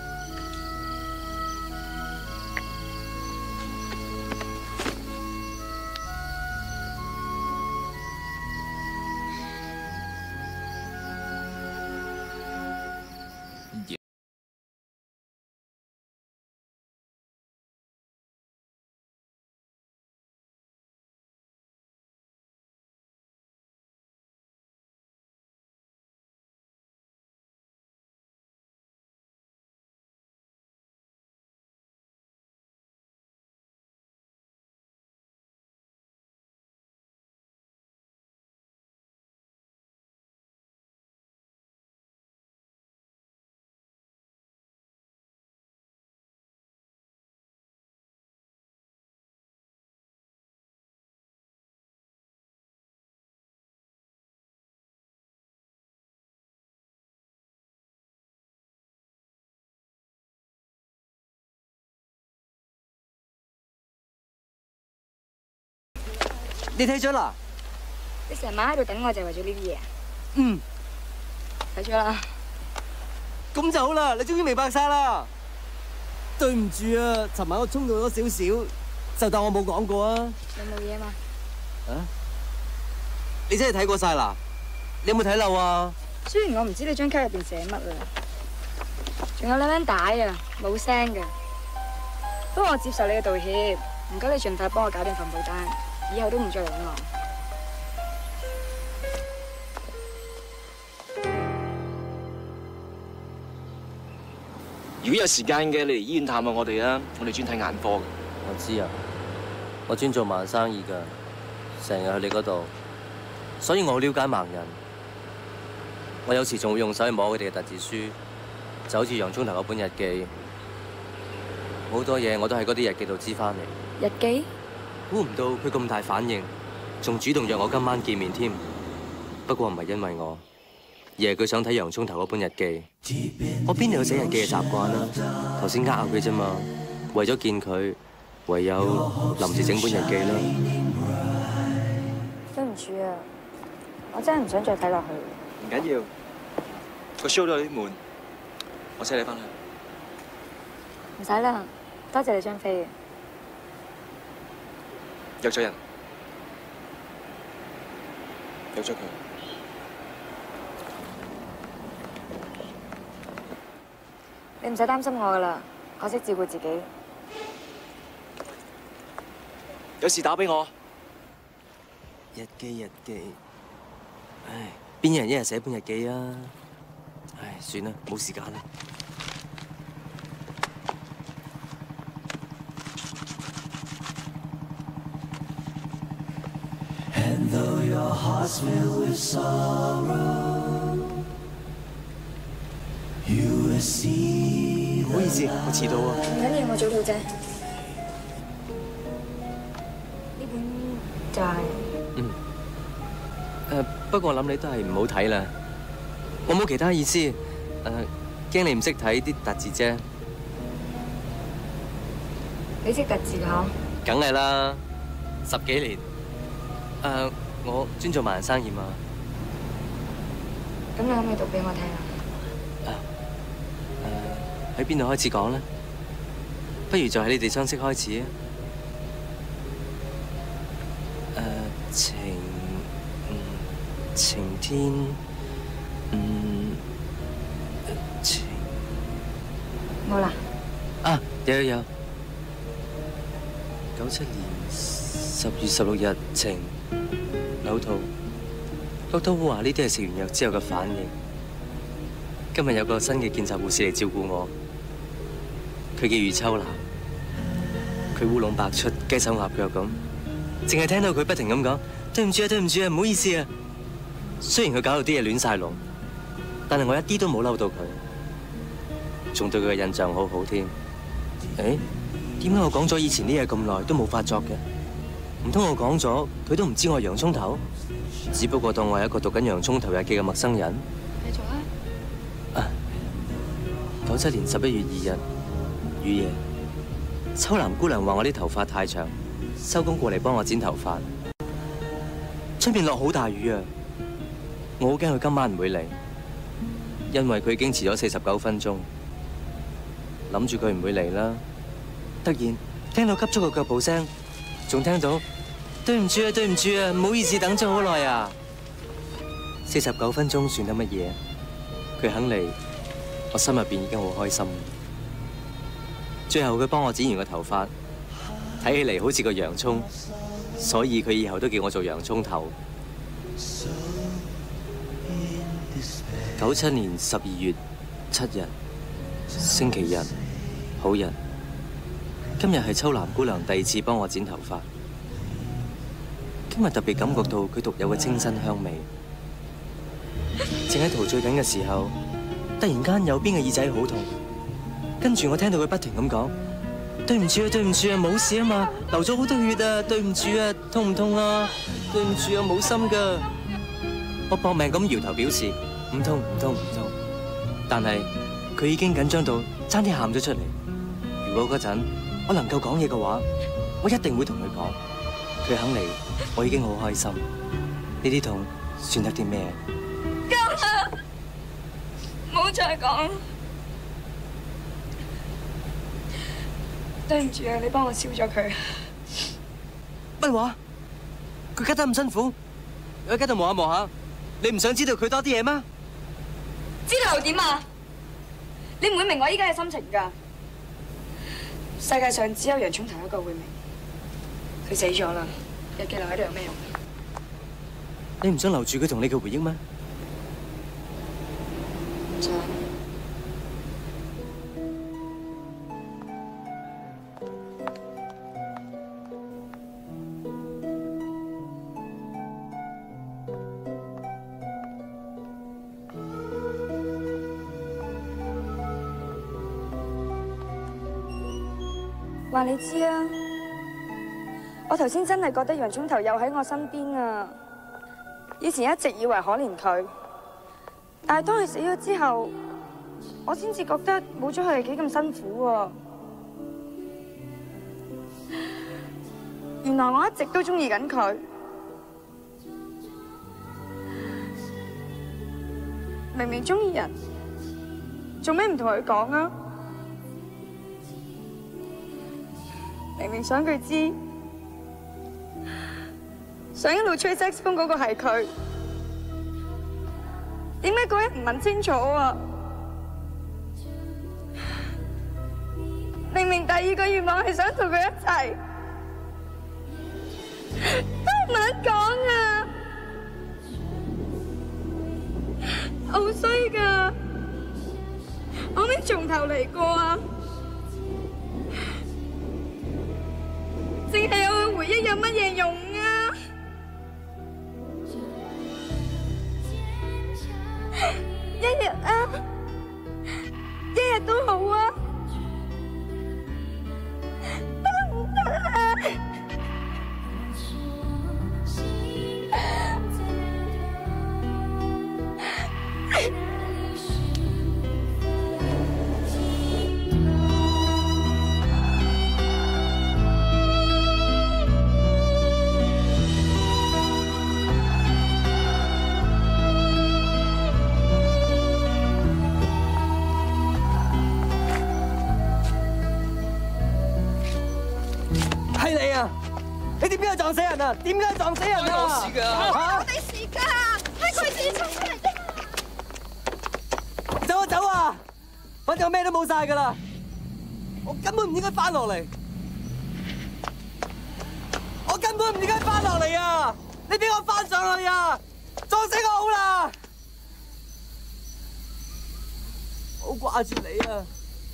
你睇咗啦？ 你成晚喺度等我就係為咗呢啲嘢啊？ 嗯， 睇咗啦。 咁就好啦，你終於明白晒啦。對唔住啊，尋晚我衝動咗少少，就當我冇講過啊。 有冇嘢嘛？ 啊？你真係睇過晒啦？你有冇睇漏啊？ 雖然我唔知你張卡入邊寫乜啊，仲有兩張帶啊，冇聲嘅。不過我接受你嘅道歉，唔該你盡快幫我搞掂份保單，以後都唔再揾我。 如果有時間嘅，你嚟醫院探下我哋啊！我哋專睇眼科嘅。 我知啊，我專做盲生意㗎，成日去你嗰度，所以我好了解盲人。我有時仲會用手去摸佢哋嘅特字書，就好似洋葱頭嗰本日記，好多嘢我都喺嗰啲日記度知翻嚟。 日記？ 估唔到佢咁大反應，仲主動約我今晚見面添。不過唔係因為我，而係佢想睇洋葱頭嗰本日記。我邊度有寫日記嘅習慣啊？頭先呃下佢啫嘛，為咗見佢，唯有臨時整本日記啦。 對唔住啊，我真係唔想再睇落去。 唔緊要，個 show 都有啲悶，我車你翻去。 唔使啦，多謝你張飛。 約咗人，約咗佢。 你唔使擔心我噶啦，我識照顧自己。 有事打俾我。 日記日記，唉，邊有人一日寫本日記啊？唉，算啦，冇時間啦。唔好意思，我遲到啊。 唔緊要，我早到啫。呢本就係…… 嗯。誒，不過我諗你都係唔好睇啦。我冇其他意思，誒，驚你唔識睇啲特字啫。 你識特字㗎嗬？ 梗係啦，十幾年。誒，我專做盲人生意嘛。 咁你可唔可以讀俾我聽啊？ 喺邊度開始講咧？不如就喺你哋相識開始啊！誒，晴，嗯，晴天，嗯，晴。 冇啦。 啊，有有有。九七年十月十六日晴，嘔吐。doctor Wu話呢啲係食完藥之後嘅反應。今日有個新嘅見習護士嚟照顧我。佢叫余秋蘭，佢烏龍百出，雞手鴨腳咁，淨係聽到佢不停咁講對唔住啊，對唔住啊，唔好意思啊。雖然佢搞到啲嘢亂晒龍，但係我一啲都冇嬲到佢，仲對佢嘅印象好好添。誒，點解我講咗以前啲嘢咁耐都冇發作嘅？唔通我講咗佢都唔知我係洋葱頭？只不過當我係一個讀緊洋葱頭日記嘅陌生人。 繼續啊！ 啊，九七年十一月二日。雨夜，秋蘭姑娘話我啲頭髮太長，收工過嚟幫我剪頭髮。出面落好大雨啊！我好驚佢今晚唔會嚟，因為佢已經遲咗四十九分鐘。諗住佢唔會嚟啦，突然聽到急促嘅腳步聲，仲聽到對唔住啊，對唔住啊，唔好意思等咗好耐啊！四十九分鐘算得乜嘢？佢肯嚟，我心入邊已經好開心。最後佢幫我剪完個頭髮，睇起嚟好似個洋葱，所以佢以後都叫我做洋葱頭。九七年十二月七日，星期日，好日。今日係秋蘭姑娘第二次幫我剪頭髮。今日特別感覺到佢獨有嘅清新香味。正喺陶醉緊嘅時候，突然間右邊嘅耳仔好痛。跟住我聽到佢不停咁講：對唔住啊，對唔住啊，冇事啊嘛，流咗好多血啊，對唔住啊，痛唔痛啊？對唔住啊，冇心噶。我搏命咁搖頭表示唔痛唔痛唔痛，但係佢已經緊張到差啲喊咗出嚟。如果嗰陣我能夠講嘢嘅話，我一定會同佢講。佢肯嚟，我已經好開心。呢啲痛算得啲咩？ 夠啦，唔好再講。對唔住啊，你幫我燒咗佢。 乜話？佢咳得咁辛苦，我喺度磨下磨下，你唔想知道佢多啲嘢咩？ 知道又點啊？你唔會明我依家嘅心情㗎。世界上只有洋葱頭一個會明，佢死咗啦，日記留喺度有咩用？ 你唔想留住佢同你嘅回憶咩？ 唔想。 話你知啊，我頭先真係覺得洋葱頭又喺我身邊啊！以前一直以為可憐佢，但係當佢死咗之後，我先至覺得冇咗佢係幾咁辛苦喎。原來我一直都中意緊佢，明明中意人，做咩唔同佢講啊？明明想佢知，想一路吹 saxophone 嗰個係佢，點解嗰日唔問清楚啊？明明第二個願望係想同佢一齊，都唔肯講啊！好衰噶，可唔可以從頭嚟過啊？淨係有佢回憶有乜嘢用啊？一日啊，一日都好啊，得唔得啊？ 你點解撞死人啊？點解撞死人啊？ 關我事㗎！我哋事㗎，係佢自己衝出嚟啫嘛！ 走啊走啊！反正我咩都冇晒㗎啦，我根本唔應該翻落嚟，我根本唔應該翻落嚟啊！你俾我翻上去啊！撞死我好啦！好掛住你啊！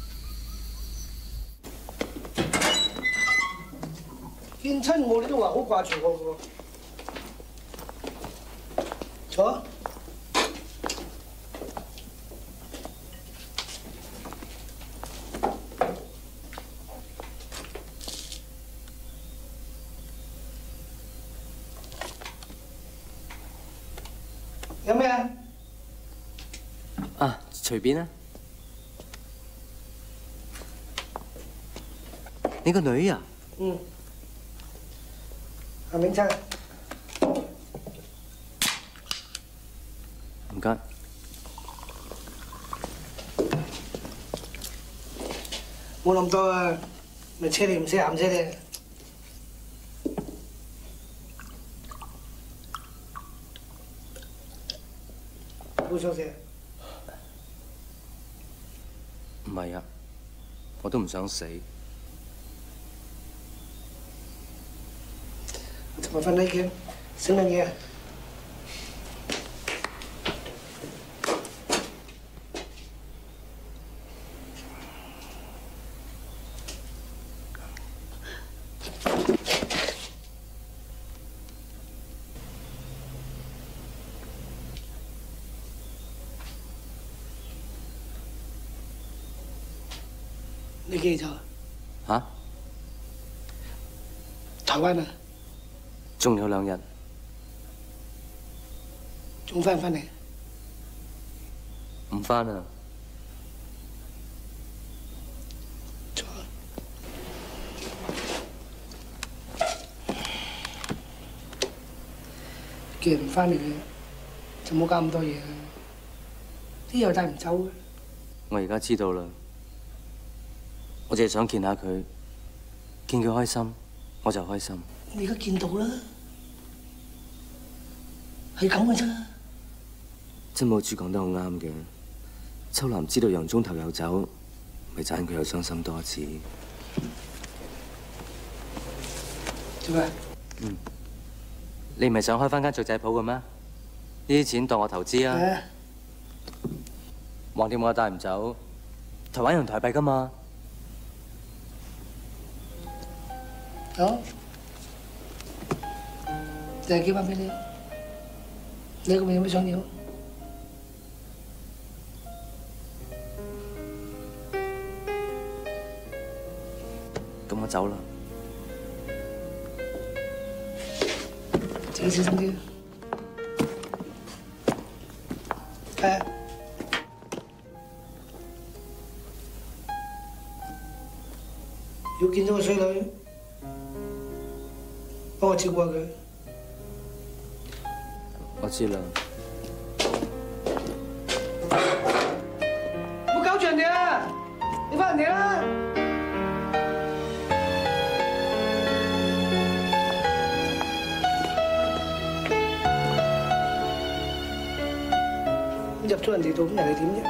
見親我你都話好掛住我嘅喎，坐。有咩啊？ 啊，隨便啊。你個女啊？ 嗯。阿明餐， 唔該。 冇諗到啊，咪車你唔識鹹車嘅。好想死。 唔係啊，我都唔想死。 我瞓喺度，食乜嘢？你幾時走？ 嚇？ 台灣啊？ 仲有兩日， 仲翻唔翻嚟？ 唔翻啦。 坐。既然唔翻嚟嘅，就冇搞咁多嘢啦。啲又帶唔走嘅。 我而家知道啦，我淨係想見下佢，見佢開心，我就開心。 你而家見到啦，係咁嘅啫。 真武主講得好啱嘅，秋楠知道洋葱頭有走，咪盞佢又傷心多一次。 做咩？ 嗯，你唔係想開翻間雀仔鋪嘅咩？呢啲錢當我投資啊！橫掂我帶唔走，台灣用台幣㗎嘛。 好。借幾萬俾你，你嗰邊有咩想要？ 咁我我走啦。 自己小心啲。誒，要見到個衰女，幫我照顧下佢。 我知啦。 唔好搞住人哋啊！你翻人哋啦！入咗人哋度，咁人哋點啫？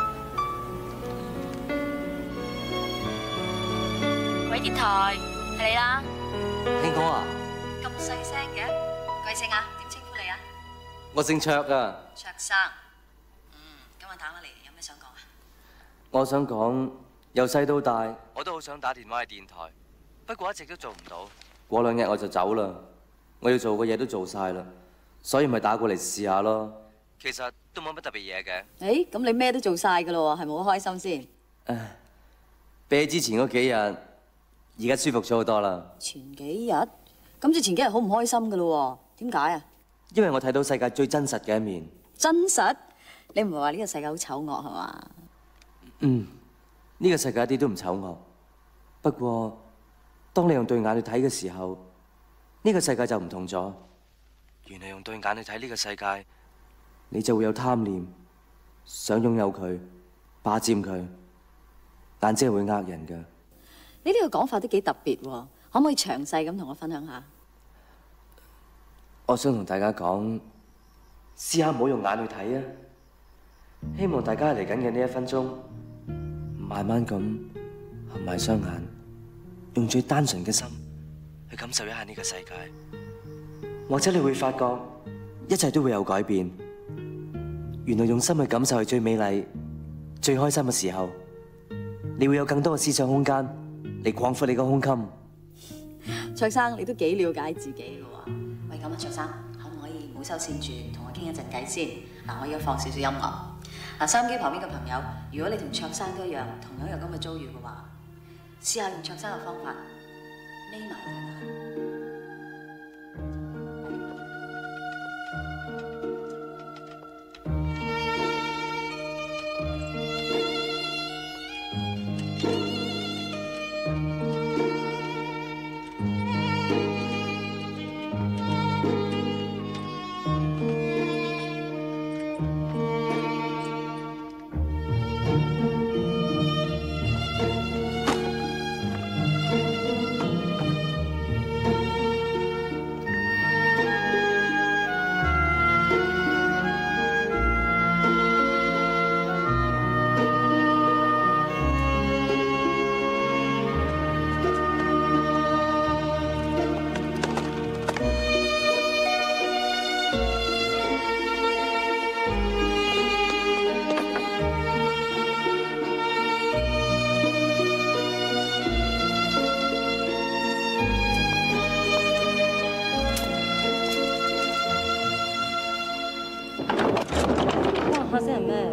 喂，電台係你啦。 興哥啊， 咁細聲嘅，貴姓啊？點稱呼你啊？ 我姓卓啊。 卓生。嗯，今日打我嚟，有咩想講啊？ 我想講，由細到大，我都好想打電話去電台，不過一直都做唔到。過兩日我就走啦，我要做嘅嘢都做晒啦，所以咪打過嚟試下咯。其實都冇乜特別嘢嘅。 誒，咁你咩都做晒噶咯喎，係咪好開心先？ 唉，比起之前嗰幾日，而家舒服咗好多啦。 前幾日？咁即前幾日好唔開心噶咯喎？點解啊？ 因為我睇到世界最真實嘅一面。 真實？你唔係話呢個世界好醜惡係嘛？ 嗯，呢個世界一啲都唔醜惡。不過，當你用對眼去睇嘅時候，呢個世界就唔同咗。原來用對眼去睇呢個世界，你就會有貪念，想擁有佢，霸佔佢。眼睛係會呃人㗎。 你呢個講法都幾特別喎，可唔可以詳細咁同我分享下？ 我想同大家講，試下唔好用眼去睇啊！希望大家嚟緊嘅呢一分鐘，慢慢咁合埋雙眼，用最單純嘅心去感受一下呢個世界。或者你會發覺，一切都會有改變。原來用心去感受係最美麗、最開心嘅時候。你會有更多嘅思想空間嚟廣闊你個胸襟。 卓生，你都幾了解自己嘅喎。喂，咁啊，卓生，可唔可以唔好收線住，同我傾一陣偈先？嗱，我而家放少少音樂。嗱，收音機旁邊嘅朋友，如果你同卓生都一樣，同樣有咁嘅遭遇嘅話，試下用卓生嘅方法，眯埋對眼。 發生人咩？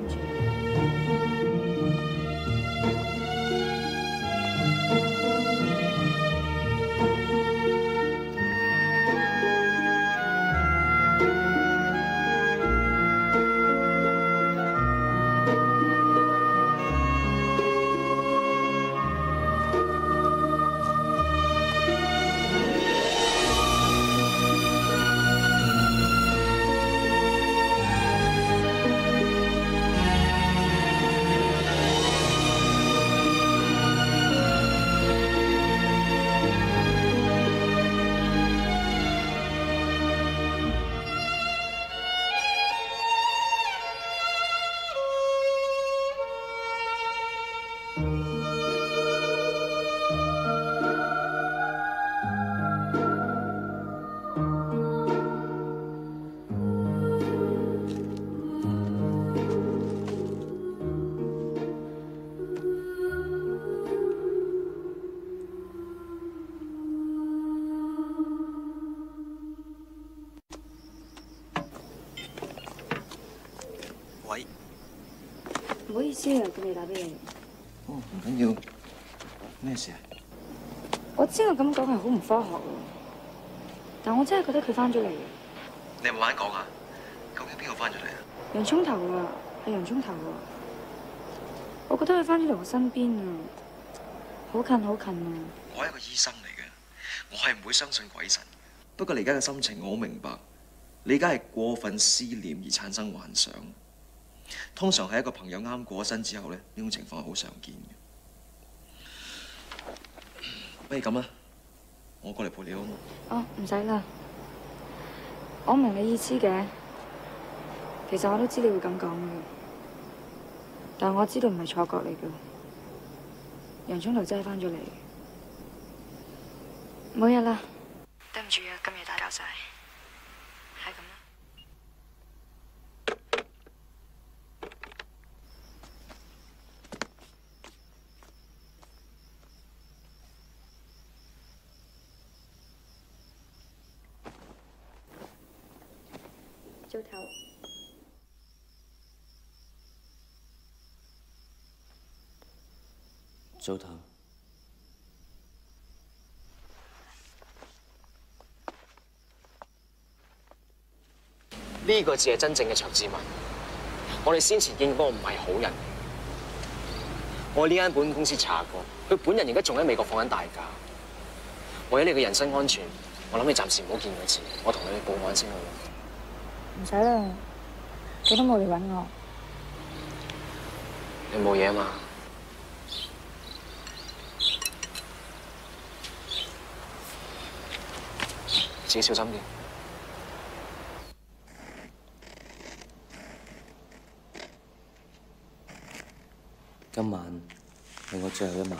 喂， 唔好意思啊，佢哋打俾你。 哦，唔緊要，咩事啊？ 我知我咁講係好唔科學喎，但我真係覺得佢翻咗嚟。 你係咪玩講啊？究竟邊個翻咗嚟啊？ 洋葱頭啊，係洋葱頭啊！我覺得佢翻咗嚟我身邊啊，好近好近啊！ 我係一個醫生嚟嘅，我係唔會相信鬼神。不過你而家嘅心情我好明白，你而家係過分思念而產生幻想。通常係一個朋友啱過身之後咧，呢種情況係好常見嘅。不如咁啦，我過嚟陪你好冇？ 哦，唔使啦，我明你意思嘅。其實我都知你會咁講嘅，但我知道唔係錯覺嚟嘅。洋葱頭真係翻咗嚟，冇嘢啦。對唔住啊，今日打攪晒，係咁啦。早唞。 早唞。 呢個字係真正嘅卓志文。我哋先前見嗰個唔係好人。我呢間保險公司查過，佢本人而家仲喺美國放緊大假。為咗你嘅人身安全，我諗你暫時唔好見佢字，我同你去報案先好。 唔使啦，佢都冇嚟揾我。 你冇嘢啊嘛？自己小心啲。 今晚係我最後一晚。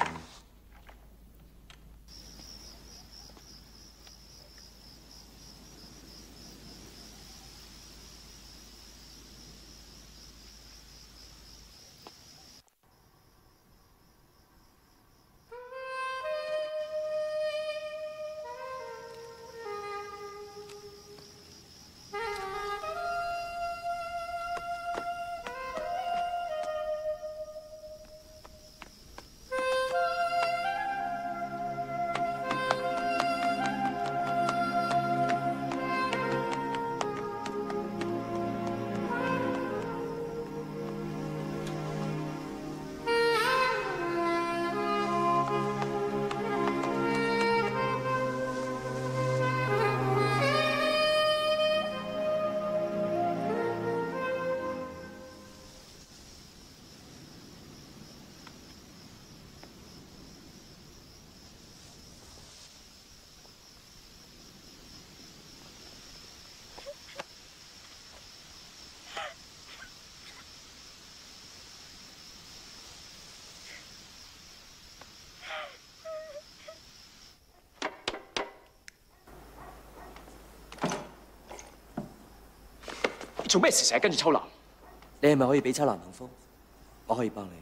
做咩事成日跟住秋蘭？ 你係咪可以俾秋蘭幸福？我可以幫你。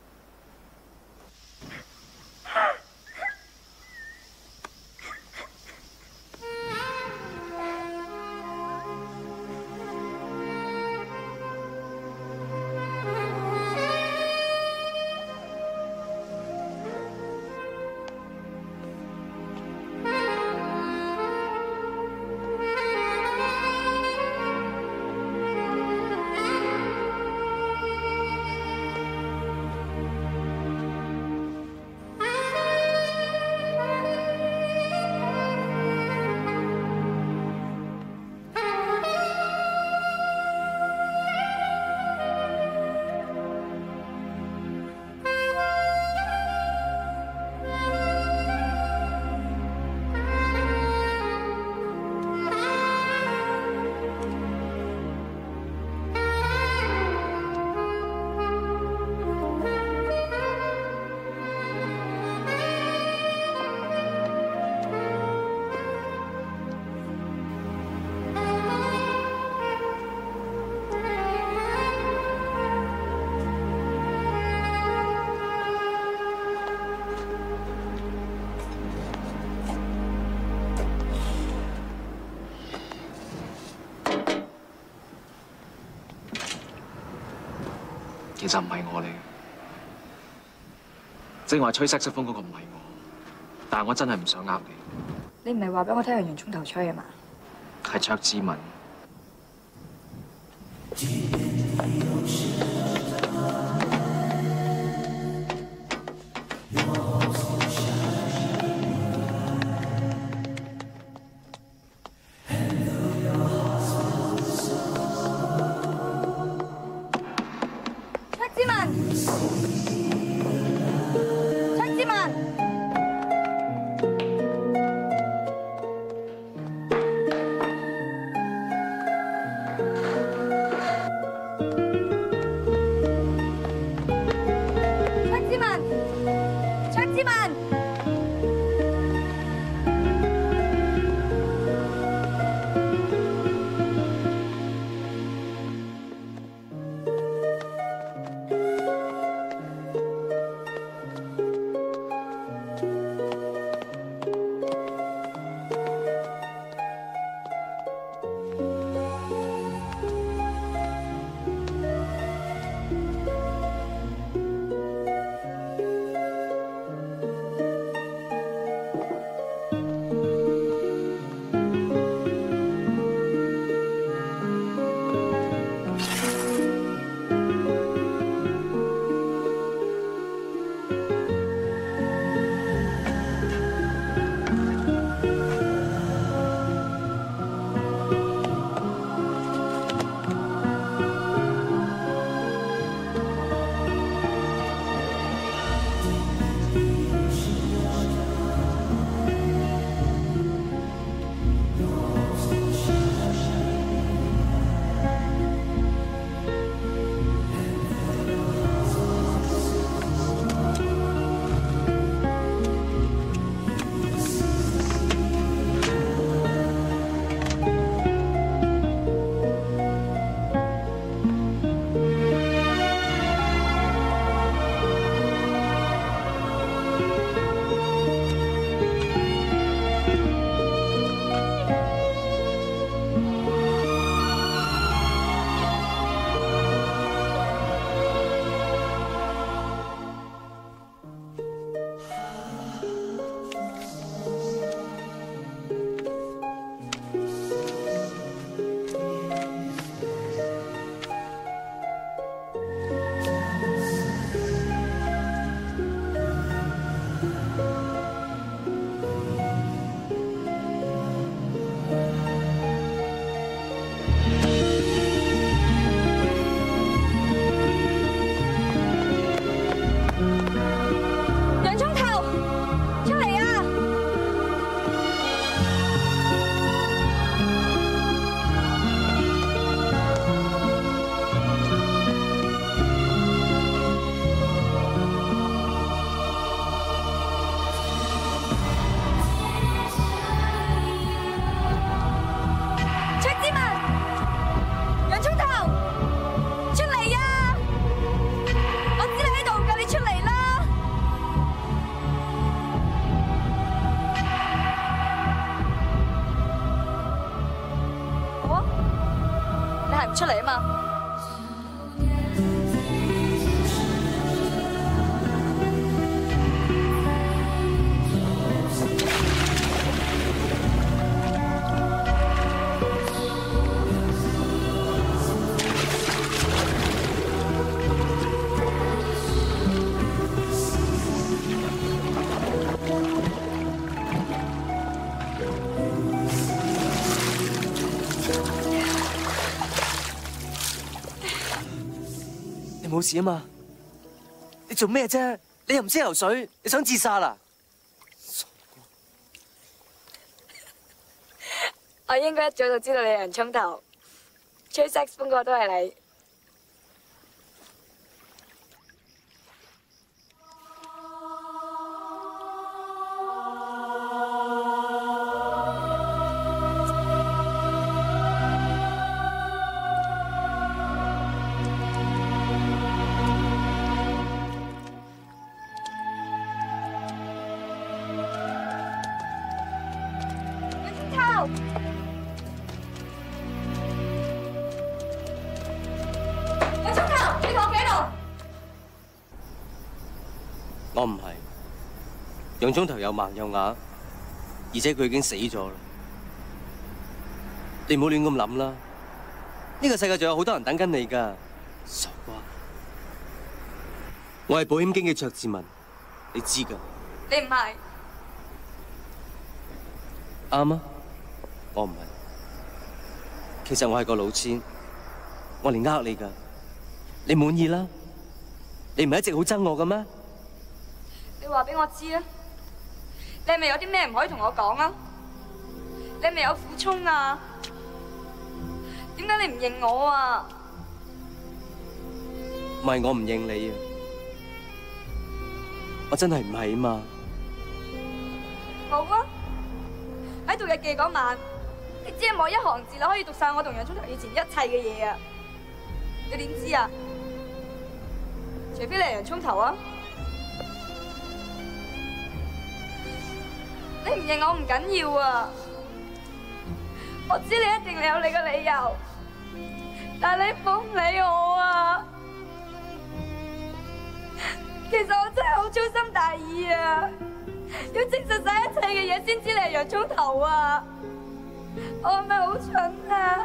其實唔係我嚟嘅，正話吹色士風嗰個唔係我， 但係我真係唔想呃你。 你唔係話俾我聽係洋葱頭吹啊嘛？ 係卓志文。 出嚟啊嘛！ 你冇事啊嘛？你做咩啫？你又唔識游水，你想自殺啦？ 我應該一早就知道你係人衝頭，吹 saxophone 嗰個都係你。 我唔係， 洋葱頭又盲又啞，而且佢已經死咗啦。你唔好亂咁諗啦，呢個世界仲有好多人等緊你㗎，傻瓜！我係保險經紀卓志文，你知㗎。 你唔係。 啱啊，我唔係。其實我係個老千，我連呃你㗎，你滿意啦？你唔係一直好憎我嘅咩？ 你話俾我知啊！你係咪有啲咩唔可以同我講啊？你係咪有苦衷啊？點解你唔認我啊？ 唔係我唔認你啊，我真係唔係啊嘛。 好啊！喺讀日記嗰晚，你只係冇一行字，你可以讀晒我同洋葱頭以前一切嘅嘢啊！你點知啊？除非你係洋葱頭啊！你唔認我唔緊要啊！我知你一定有你嘅理由，但係你唔好唔理我啊！其實我真係好粗心大意啊！要證實晒一切嘅嘢先知你係洋葱頭啊！我係咪好蠢啊？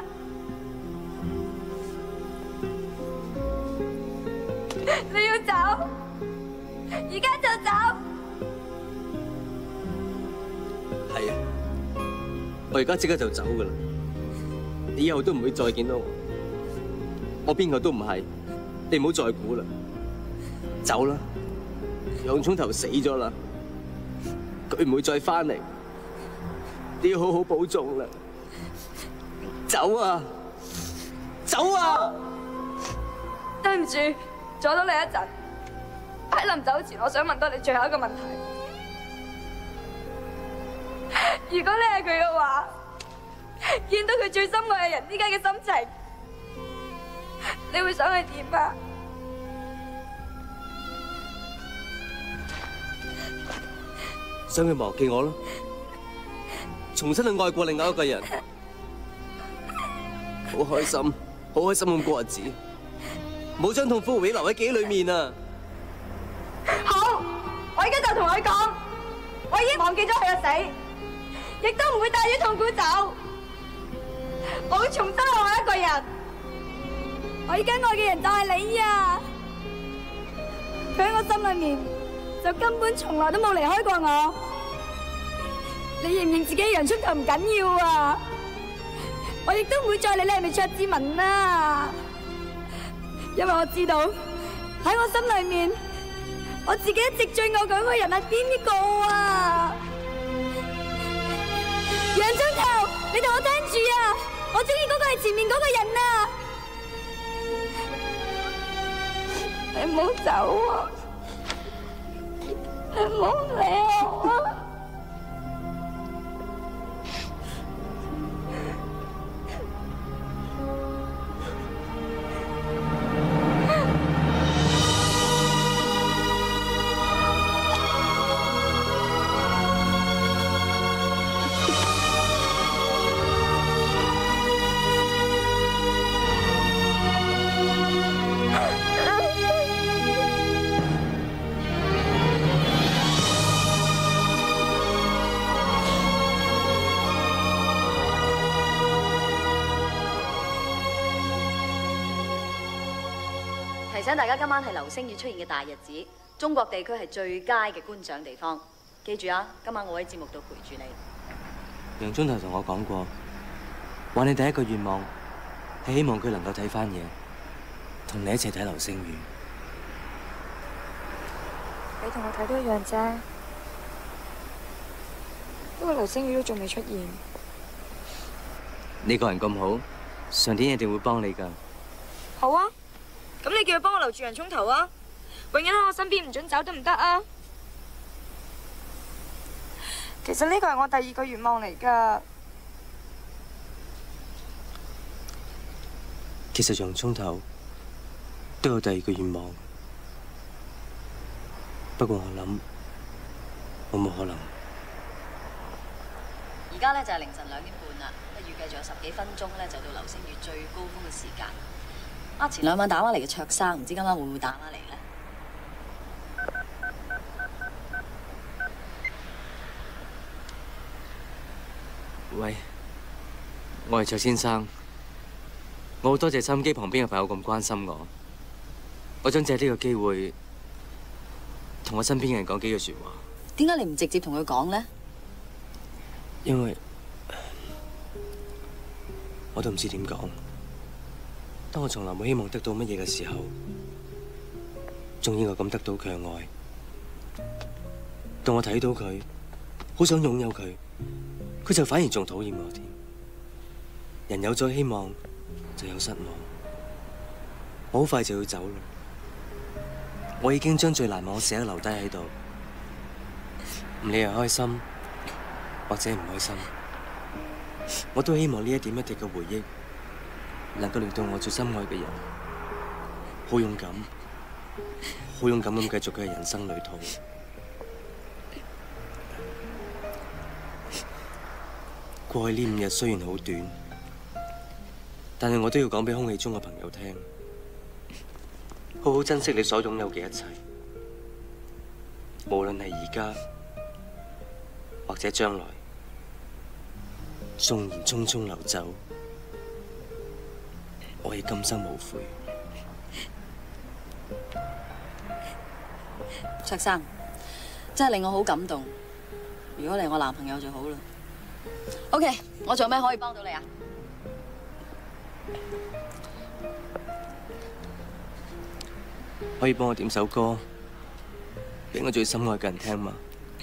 你要走，而家就走。 係啊，我而家即刻就走噶啦！你以後都唔會再見到我，我邊個都唔係，你唔好再估啦，走啦！洋葱頭死咗啦，佢唔會再翻嚟，你要好好保重啦！走啊，走啊！ 對唔住，阻咗你一陣。喺臨走前，我想問多你最後一個問題。如果你係佢嘅話，見到佢最深愛嘅人依家嘅心情，你會想佢點啊？ 想佢忘記我咯，重新去愛過另外一個人，好開心，好開心咁過日子，冇將痛苦回憶留喺記憶裏面啊！ 好，我而家就同佢講，我已經忘記咗佢嘅死，亦都唔會帶住痛苦走。我會重新愛一個人，我而家愛嘅人就係你啊！佢喺我心裏面就根本從來都冇離開過我。你認唔認自己洋葱頭唔緊要啊，我亦都唔會再理你係咪卓志文啊，因為我知道喺我心裏面，我自己一直最愛佢嗰個人係邊個啊？洋葱頭，你同我聽住啊！我中意嗰個係前面嗰個人啊！你唔好走啊！你唔好理我啊！ 提醒大家，今晚係流星雨出現嘅大日子，中國地區係最佳嘅觀賞地方。記住啊，今晚我喺節目度陪住你。 洋葱頭同我講過，話你第一個願望係希望佢能夠睇返嘢，同你一齊睇流星雨。 你同我睇都一樣啫，不過流星雨都仲未出現。 你個人咁好，上天一定會幫你㗎。 好啊。咁你叫佢幫我留住洋葱頭啊！永遠喺我身邊唔准走得唔得啊？其實呢個係我第二個願望嚟㗎。 其實洋葱頭都有第二個願望，不過我諗我冇可能。 而家咧就係凌晨兩點半啦，咁預計仲有十幾分鐘咧就到流星雨最高峰嘅時間。啊！前兩晚打返嚟嘅卓生，唔知今晚會唔會打返嚟咧？ 喂，我係卓先生，我好多謝收音機旁邊嘅朋友咁關心我，我想借呢個機會同我身邊嘅人講幾句説話。 點解你唔直接同佢講咧？ 因為我都唔知點講。當我從來冇希望得到乜嘢嘅時候，終於我咁得到佢嘅愛。當我睇到佢，好想擁有佢，佢就反而仲討厭我添。人有咗希望，就有失望。我好快就要走啦，我已經將最難忘嘅事留低喺度。唔理係開心或者唔開心，我都希望呢一點一滴嘅回憶，能夠令到我最深愛嘅人，好勇敢，好勇敢咁繼續佢嘅人生旅途。過去呢五日雖然好短，但係我都要講俾空氣中嘅朋友聽，好好珍惜你所擁有嘅一切，無論係而家或者將來，縱然匆匆流走，我亦今生無悔。 卓生，真係令我好感動。如果你係我男朋友就好啦。OK， 我仲有咩可以幫到你啊？ 可以幫我點首歌俾我最深愛嘅人聽嗎？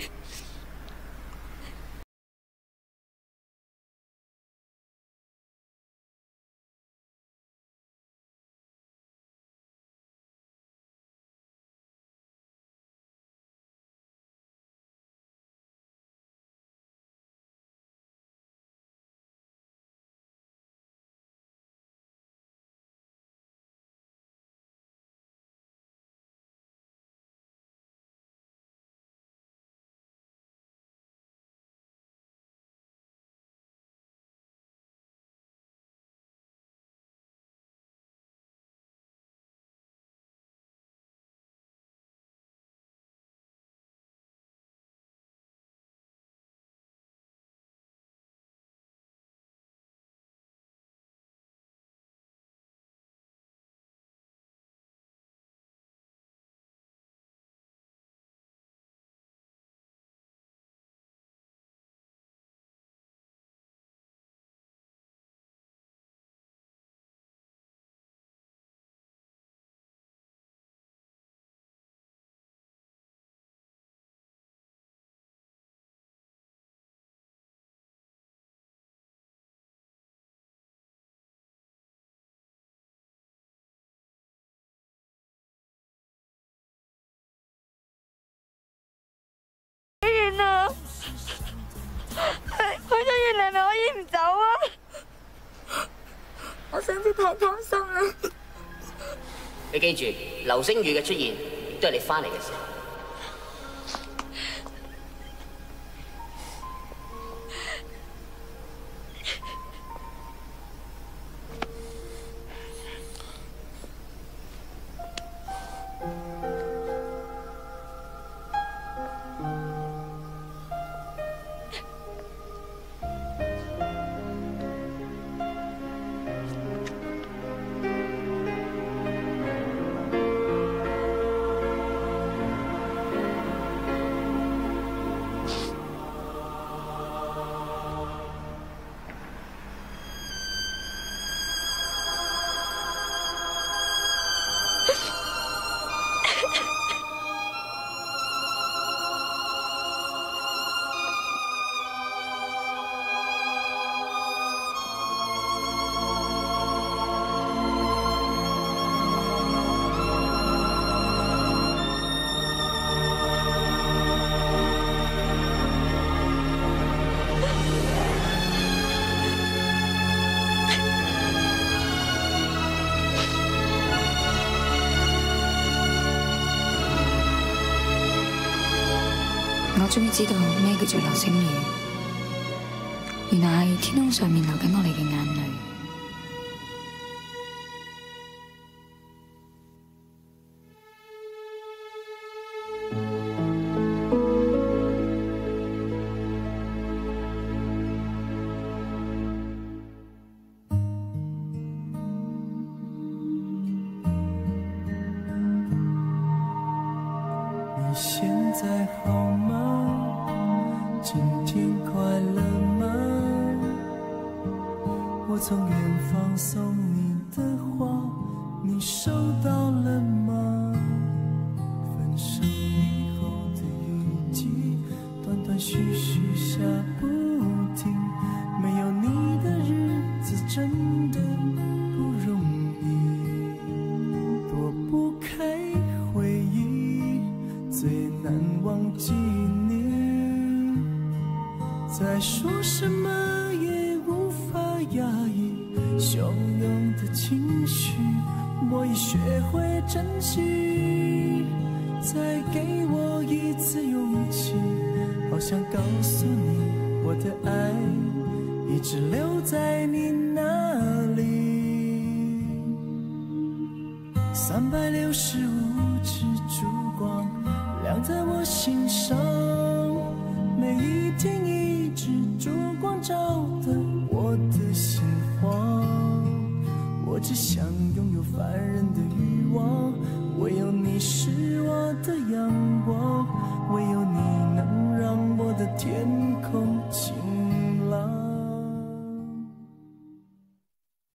去咗越南咪可以唔走啊！我想知太貪心啦。 你記住，流星雨嘅出現，亦都係你翻嚟嘅時候。 我終於知道咩叫做流星雨，原來係天空上面流緊我哋嘅眼淚。 从远方送你的花，你收到了吗？分手以后的雨季，断断续续下不停，没有你的日子真的不容易，躲不开回忆，最难忘记你，再说什么也无法压抑汹涌的情绪，我已学会珍惜，再给我一次勇气，好想告诉你我的爱一直留在你那里。三百六十五支烛光亮在我心上，每一天一支烛光照得我的心慌。我只想拥有凡人的欲望，唯有你是我的阳光，唯有你能让我的天空晴